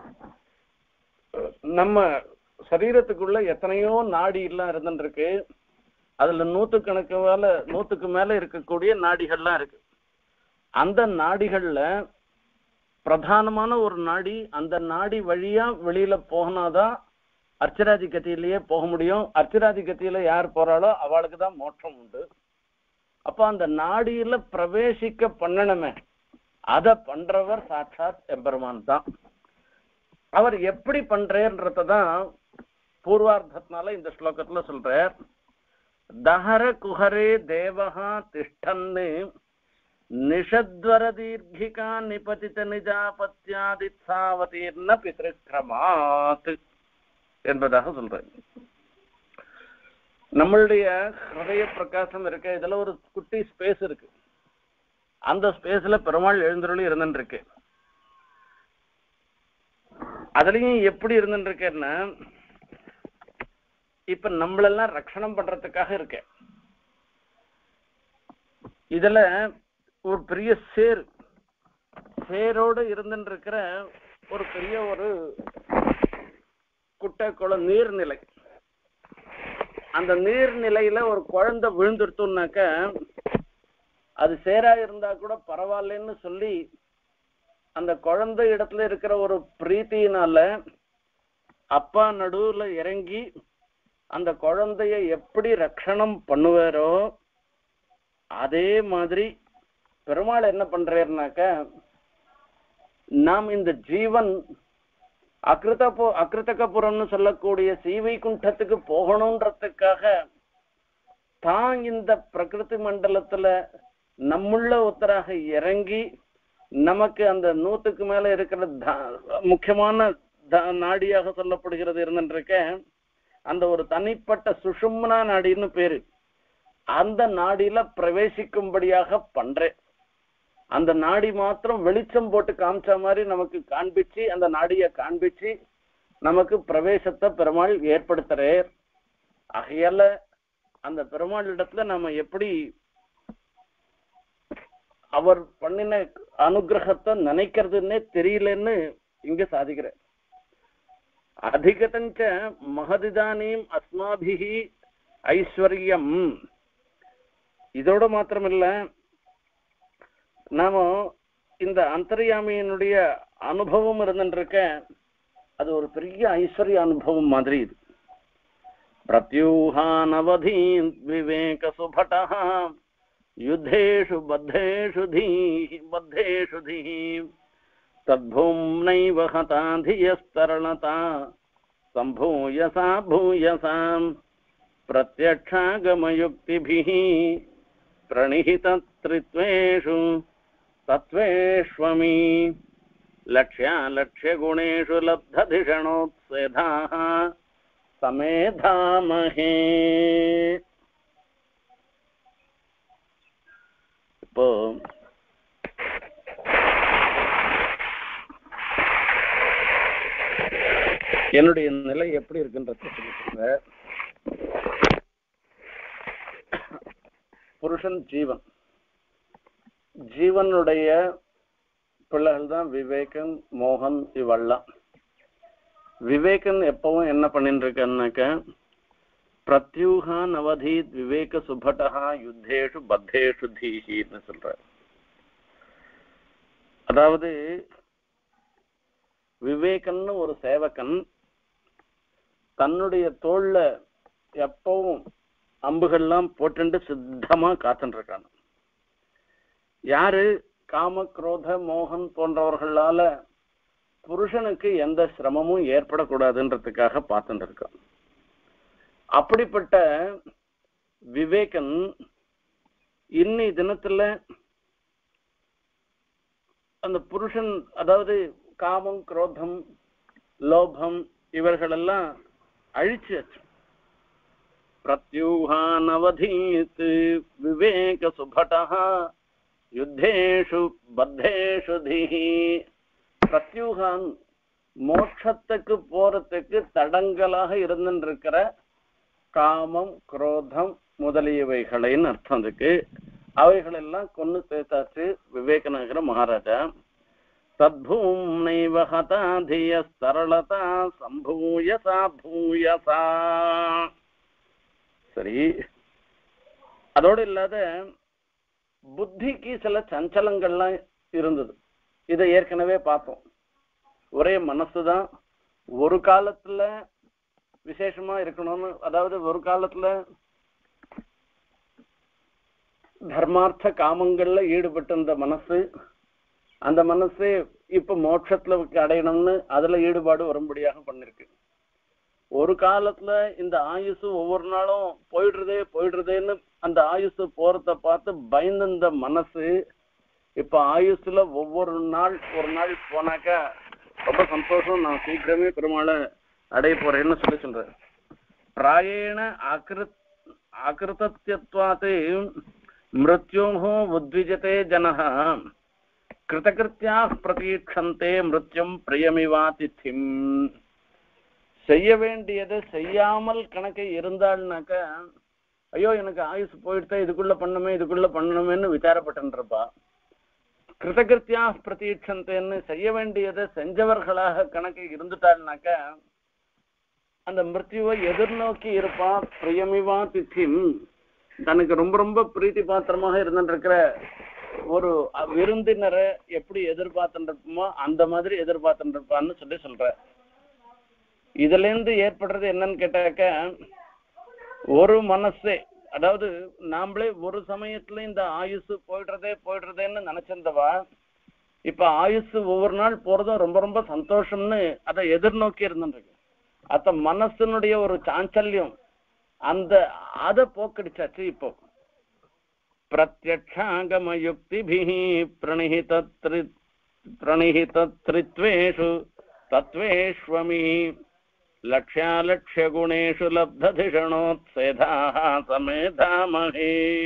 நம்ம சரீரத்துக்குள்ள எத்தனையோ நாடி எல்லாம் இருந்துட்டு இருக்கு. அதுல நூத்துக்கணக்கு மேல நூத்துக்கு மேல இருக்கக்கூடிய நாடிகள்லாம் இருக்கு. அந்த நாடிகள்ல பிரதானமான ஒரு நாடி, அந்த நாடி வழியா வெளியில போகனாதான் அர்ச்சராதி கத்தியிலேயே போக முடியும். அர்ச்சராதி கத்தியில யார் போறாளோ அவளுக்கு தான் மோட்சம் உண்டு. அப்ப அந்த நாடியில பிரவேசிக்க பண்ணணுமே, அத பண்றவர் சாட்சாத் எம்பெருமான் தான். அவர் எப்படி பண்றேன்றதான் பூர்வார்த்தத்தினால இந்த ஸ்லோகத்துல சொல்றார். தஹர குஹரே தேவஹா திஷ்டன்னு நிஷத்வர தீர்கிகா நிபதித நிஜாபத்யாதித்சாவதீர்ண பித்ருக்ரமாத் என்பதாக சொல்றேன். நம்மளுடைய ஹிருதய பிரகாசம் இருக்க இதுல ஒரு குட்டி ஸ்பேஸ் இருக்கு. அந்த ஸ்பேஸ்ல பெருமாள் எழுந்தருளி இருந்துட்டு இருக்கு. அதுலயும் எப்படி இருந்துட்டு இருக்கேன்னா, இப்ப நம்மளெல்லாம் ரட்சணம் பண்றதுக்காக இருக்க. இதுல ஒரு பெரிய சேர் சேரோடு இருந்துட்டு இருக்கிற ஒரு பெரிய ஒரு குட்டை குளம் நீர்நிலை. அந்த நீர்நிலையில ஒரு குழந்தை விழுந்துருத்தோம்னாக்க அது சேரா இருந்தா கூட பரவாயில்லன்னு சொல்லி அந்த குழந்தை இடத்துல இருக்கிற ஒரு பிரீத்தினால அப்பா நடுவுல இறங்கி அந்த குழந்தைய எப்படி ரட்சணம் பண்ணுவாரோ அதே மாதிரி பெருமாள் என்ன பண்றாருனாக்க, நாம் இந்த ஜீவன் அகிருத அகிருத்தகபுரம்னு சொல்லக்கூடிய ஸ்ரீவைகுண்டத்துக்கு போகணும்ன்றதுக்காக தான் இந்த பிரகிருதி மண்டலத்துல நம்முள்ள ஒருத்தராக இறங்கி நமக்கு அந்த நூத்துக்கு மேல இருக்கிற முக்கியமான நாடியாக சொல்லப்படுகிறது இருந்துருக்க அந்த ஒரு தனிப்பட்ட சுஷும்னா நாடின்னு பேரு, அந்த நாடியில பிரவேசிக்கும்படியாக பண்றேன். அந்த நாடி மாத்திரம் வெளிச்சம் போட்டு காமிச்ச மாதிரி நமக்கு காண்பிச்சு, அந்த நாடிய காண்பிச்சு நமக்கு பிரவேசத்தை பெருமாள் ஏற்படுத்துறார். ஆகையால அந்த பெருமாள் இடத்துல நம்ம எப்படி அவர் பண்ணின அனுகிரகத்தை நினைக்கிறதுன்னே தெரியலன்னு இங்க சாதிக்கிற. அதிகதஞ்ச மகதிதானீம் அஸ்மாபிஹி ஐஸ்வர்யம். இதோட மாத்திரமில்ல, நாம இந்த அந்தர்யாமியினுடைய அனுபவம் இருந்துருக்க அது ஒரு பெரிய ஐஸ்வர்ய அனுபவம் மாதிரி இது. பிரத்யூஹானவதி விவேக சுபடஹ யுத்தேஷு பத்தேஷு தீஹி பத்தேஷு தீஹி தத்பூம்னைவ ஹதா தியஸ்தரணதா சம்பூயசா பூயசாம் பிரத்யக்ஷாகமயுக்திபிஹ பிரணிஹிதத்ரித்வேஷு தத்வேஷ்வமி லக்ஷ்யாலக்ஷ்யகுணேஷு லப்ததிஷணோத்சேதாः சமேதாமஹே. இப்போ என்னுடைய நிலை எப்படி இருக்குன்றத சொல்லிட்டு, புருஷன் ஜீவன், ஜீவனுடைய பிள்ளைகள் தான் விவேகன் மோகன் இவெல்லாம். விவேகன் எப்பவும் என்ன பண்ணிட்டு இருக்கன்னாக்க பிரத்யூகா நவதீத் விவேக சுபட்டா யுத்தேஷு பத்தேஷு தீஹின்னு சொல்ற. அதாவது விவேகன்னு ஒரு சேவகன் தன்னுடைய தோல்ல எப்பவும் அம்புகள்லாம் போட்டு சித்தமா காத்துட்டு இருக்கான். யாரு? காம குரோத மோகன் போன்றவர்களால புருஷனுக்கு எந்த சிரமமும் ஏற்படக்கூடாதுன்றதுக்காக பார்த்துட்டு இருக்கான். அப்படிப்பட்ட விவேகன் இன்னி தினத்துல அந்த புருஷன், அதாவது காமம் குரோதம் லோபம் இவர்களெல்லாம் அழிச்சாச்சு. பிரத்யூஹானவதீத் விவேக சுபடஹ யுத்தேஷு பத்தேஷு தீஹி. பிரத்யூகான் மோட்சத்துக்கு போறதுக்கு தடங்கலாக இருந்துருக்கிற காமம் குரோதம் முதலியவைகளின் அர்த்தம் இருக்கு. அவைகளெல்லாம் கொண்டு சேர்த்தாச்சு விவேகநகர மகாராஜா. தத்பூம்னைவ ஹதா தியஸ்தரணதா சம்பூயசா பூயசா. சரி, அதோடு இல்லாத புத்திக்கு சில சஞ்சலங்கள்லாம் இருந்தது. இதை ஏற்கனவே பார்த்தோம். ஒரே மனசுதான் ஒரு காலத்துல விசேஷமா இருக்கணும்னு, அதாவது ஒரு காலத்துல தர்மார்த்த காமங்கள்ல ஈடுபட்டு இருந்த மனசு, அந்த மனசு இப்ப மோட்சத்துல அடையணும்னு அதுல ஈடுபாடு வரும்படியாக பண்ணிருக்கு. ஒரு காலத்துல இந்த ஆயுசு ஒவ்வொரு நாளும் போயிடுறதே போயிடுறதேன்னு அந்த ஆயுசு போறத பார்த்து பயந்த மனசு இப்ப ஆயுசுல ஒவ்வொரு நாள் ஒரு நாள் போனாக்கா ரொம்ப சந்தோஷம், நான் சீக்கிரமே பெருமாளை அடைய போறேன்னு சொல்லி சொல்ற. பிராயேண அகிருத் அகிருத்தியத்வாத்து மிருத்யோஹோ உத்விஜதே ஜனஹ கிருதகிருத்யாः பிரதீட்சந்தே மிருத்யும் பிரியமிவா திதிம். செய்ய வேண்டியது செய்யாமல் கணக்கு இருந்தாள்னாக்க ஐயோ எனக்கு ஆயுசு போயிடுத்த, இதுக்குள்ள பண்ணுமே இதுக்குள்ள பண்ணணுமேன்னு விசாரப்பட்டுருப்பா. கிருதகிருத்தியா பிரதீட்சந்தேன்னு செய்ய வேண்டியதை செஞ்சவர்களாக கணக்கு இருந்துட்டாள்னாக்க அந்த மிருத்யுவை எதிர்நோக்கி இருப்பா. பிரியமிவா திதிம், தனக்கு ரொம்ப ரொம்ப பிரீத்தி பாத்திரமாக இருந்துருக்கிற ஒரு விருந்தினரை எப்படி எதிர்பார்த்துட்டு இருப்போமோ அந்த மாதிரி எதிர்பார்த்துட்டு இருப்பான்னு சொல்லி சொல்ற. இதுல இருந்து ஏற்படுறது என்னன்னு கேட்டாக்க ஒரு மனசே, அதாவது நாமளே ஒரு சமயத்துல இந்த ஆயுசு போயிடுறதே போயிடுறதேன்னு நினைச்சிருந்தவா இப்ப ஆயுசு ஒவ்வொரு நாள் போறதும் ரொம்ப ரொம்ப சந்தோஷம்னு அதை எதிர்நோக்கி இருந்துருக்கு. அத்த மனசனுடைய ஒரு சாஞ்சல்யம் அந்த அதை போக்கடிச்சாச்சு. இப்போ பிரத்யக்ஷாகமயுக்திபிஹி பிரணிஹிதத்ரி பிரணிஹிதத்ரித்வேஷு தத்வேஷ்வமி லக்ஷ்யாலக்ஷ்யகுணேஷு லப்ததிஷணோத்சேதாः சமேதாமஹே.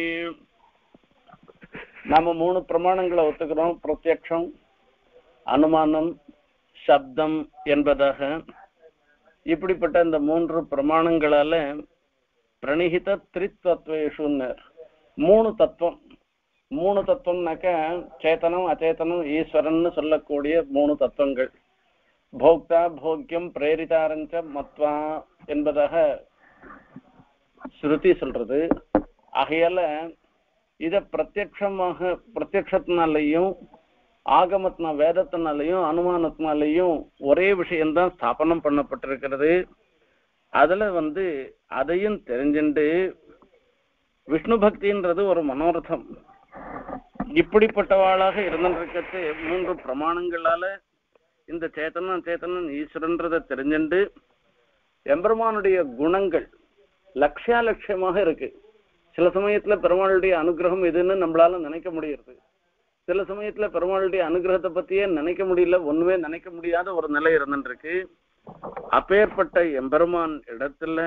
நாம மூணு பிரமாணங்களை ஒத்துக்கிறோம். பிரத்யக்ஷம், அனுமானம், சப்தம் என்பதாக. இப்படிப்பட்ட இந்த மூன்று பிரமாணங்களால பிரணிஹித த்ரித்வத்வேஷுன்னு மூணு தத்துவம். மூணு தத்துவம்னாக்க சேத்தனம் அச்சேதனம் ஈஸ்வரன் சொல்லக்கூடிய மூணு தத்துவங்கள். போக்தா போக்கியம் பிரேரிதாரஞ்ச மத்வா என்பதாக ஸ்ருதி சொல்றது. ஆகையால இத பிரத்யட்சமாக பிரத்யட்சத்தினாலையும் ஆகமத்தின வேதத்தினாலையும் அனுமானத்தினாலையும் ஒரே விஷயம்தான் ஸ்தாபனம் பண்ணப்பட்டிருக்கிறது. அதுல வந்து அதையும் தெரிஞ்சுண்டு விஷ்ணு பக்தின்றது ஒரு மனோரதம். இப்படிப்பட்டவாளாக இருந்திருக்கிறது மூன்று பிரமாணங்களால இந்த சேத்தனன் சேத்தனன் ஈஸ்வரன்றதை தெரிஞ்சுண்டு எம்பெருமானுடைய குணங்கள் லட்சியா லட்சியமாக இருக்கு. சில சமயத்துல பெருமாளுடைய அனுகிரகம் எதுன்னு நம்மளால நினைக்க முடியுது, சில சமயத்துல பெருமாளுடைய அனுகிரகத்தை பத்தியே நினைக்க முடியல, ஒண்ணுமே நினைக்க முடியாத ஒரு நிலை இருந்துருக்கு. அப்பேற்பட்ட எம்பெருமான் இடத்துல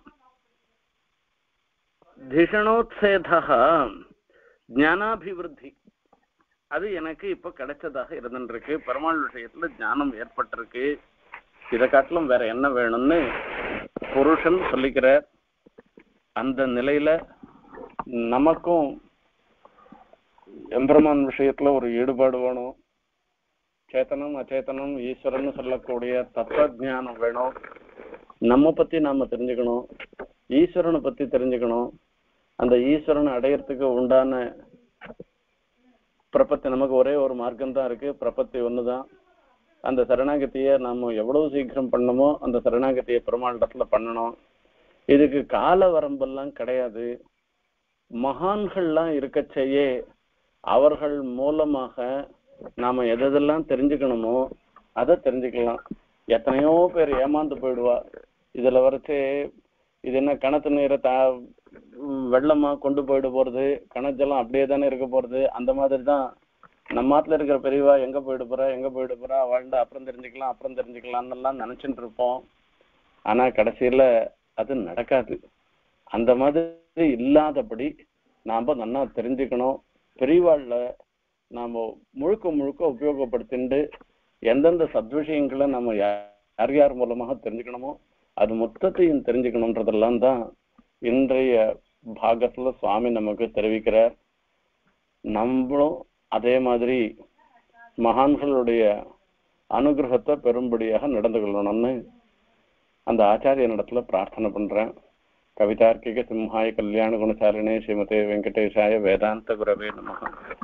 திஷணோத்சேதா ஞானாபிவிருத்தி அது எனக்கு இப்ப கிடைச்சதாக இருந்துருக்கு. பெருமாள் விஷயத்துல ஞானம் ஏற்பட்டிருக்கு. இதை காட்டிலும் வேற என்ன வேணும்னு புருஷன் சொல்லிக்கிற அந்த நிலையில நமக்கும் எம்பெருமான் விஷயத்துல ஒரு ஈடுபாடு வேணும். சேத்தனம் அச்சேதனம் ஈஸ்வரன் சொல்லக்கூடிய தத்துவ ஞானம் வேணும். நம்ம பத்தி நாம தெரிஞ்சுக்கணும், ஈஸ்வரனை பத்தி தெரிஞ்சுக்கணும். அந்த ஈஸ்வரனை அடையறதுக்கு உண்டான பிரபத்தி நமக்கு ஒரே ஒரு மார்க்கம் தான் இருக்கு, பிரபத்தி ஒண்ணுதான். அந்த சரணாகத்திய நாம எவ்வளவு சீக்கிரம் பண்ணணுமோ அந்த சரணாகத்திய பெருமாளிடத்துல பண்ணணும். இதுக்கு கால வரம்பெல்லாம் கிடையாது. மகான்கள்லாம் இருக்கச்சேயே அவர்கள் மூலமாக நாம எதெல்லாம் தெரிஞ்சுக்கணுமோ அதை தெரிஞ்சுக்கலாம். எத்தனையோ பேர் ஏமாந்து போயிடுவா. இதுல வரைச்சு இது என்ன கணத்து நீரை தா வெள்ளமா கொண்டு போயிட்டு போறது, கணச்செல்லாம் அப்படியே தானே இருக்க போறது. அந்த மாதிரி தான் நம்ம நாட்டுல இருக்கிற பெரியவா எங்க போயிட்டு போறா எங்க போயிட்டு போறா வாழ்ந்து அப்புறம் தெரிஞ்சுக்கலாம் அப்புறம் தெரிஞ்சுக்கலாம்னு எல்லாம் நினைச்சுட்டு இருப்போம். ஆனா கடைசியில அது நடக்காது. அந்த மாதிரி இல்லாதபடி நாம நல்லா தெரிஞ்சுக்கணும். பெரியவாழ்ல நாம முழுக்க முழுக்க உபயோகப்படுத்திண்டு எந்தெந்த சத்விஷயங்களை நம்ம யார் யார் மூலமாக தெரிஞ்சுக்கணுமோ அது மொத்தத்தையும் தெரிஞ்சுக்கணுன்றதெல்லாம் தான் இன்றைய பாகத்துல சுவாமி நமக்கு தெரிவிக்கிறார். நம்மளும் அதே மாதிரி மகான்களுடைய அனுகிரகத்தை பெரும்படியாக நடந்து கொள்ளணும்னு அந்த ஆச்சாரியனிடத்துல பிரார்த்தனை பண்றேன். கவிதார்க்கிக சிம்ஹாய கல்யாண குணசாலினே ஸ்ரீமதே வெங்கடேஷாய வேதாந்த குரவே நமஹ.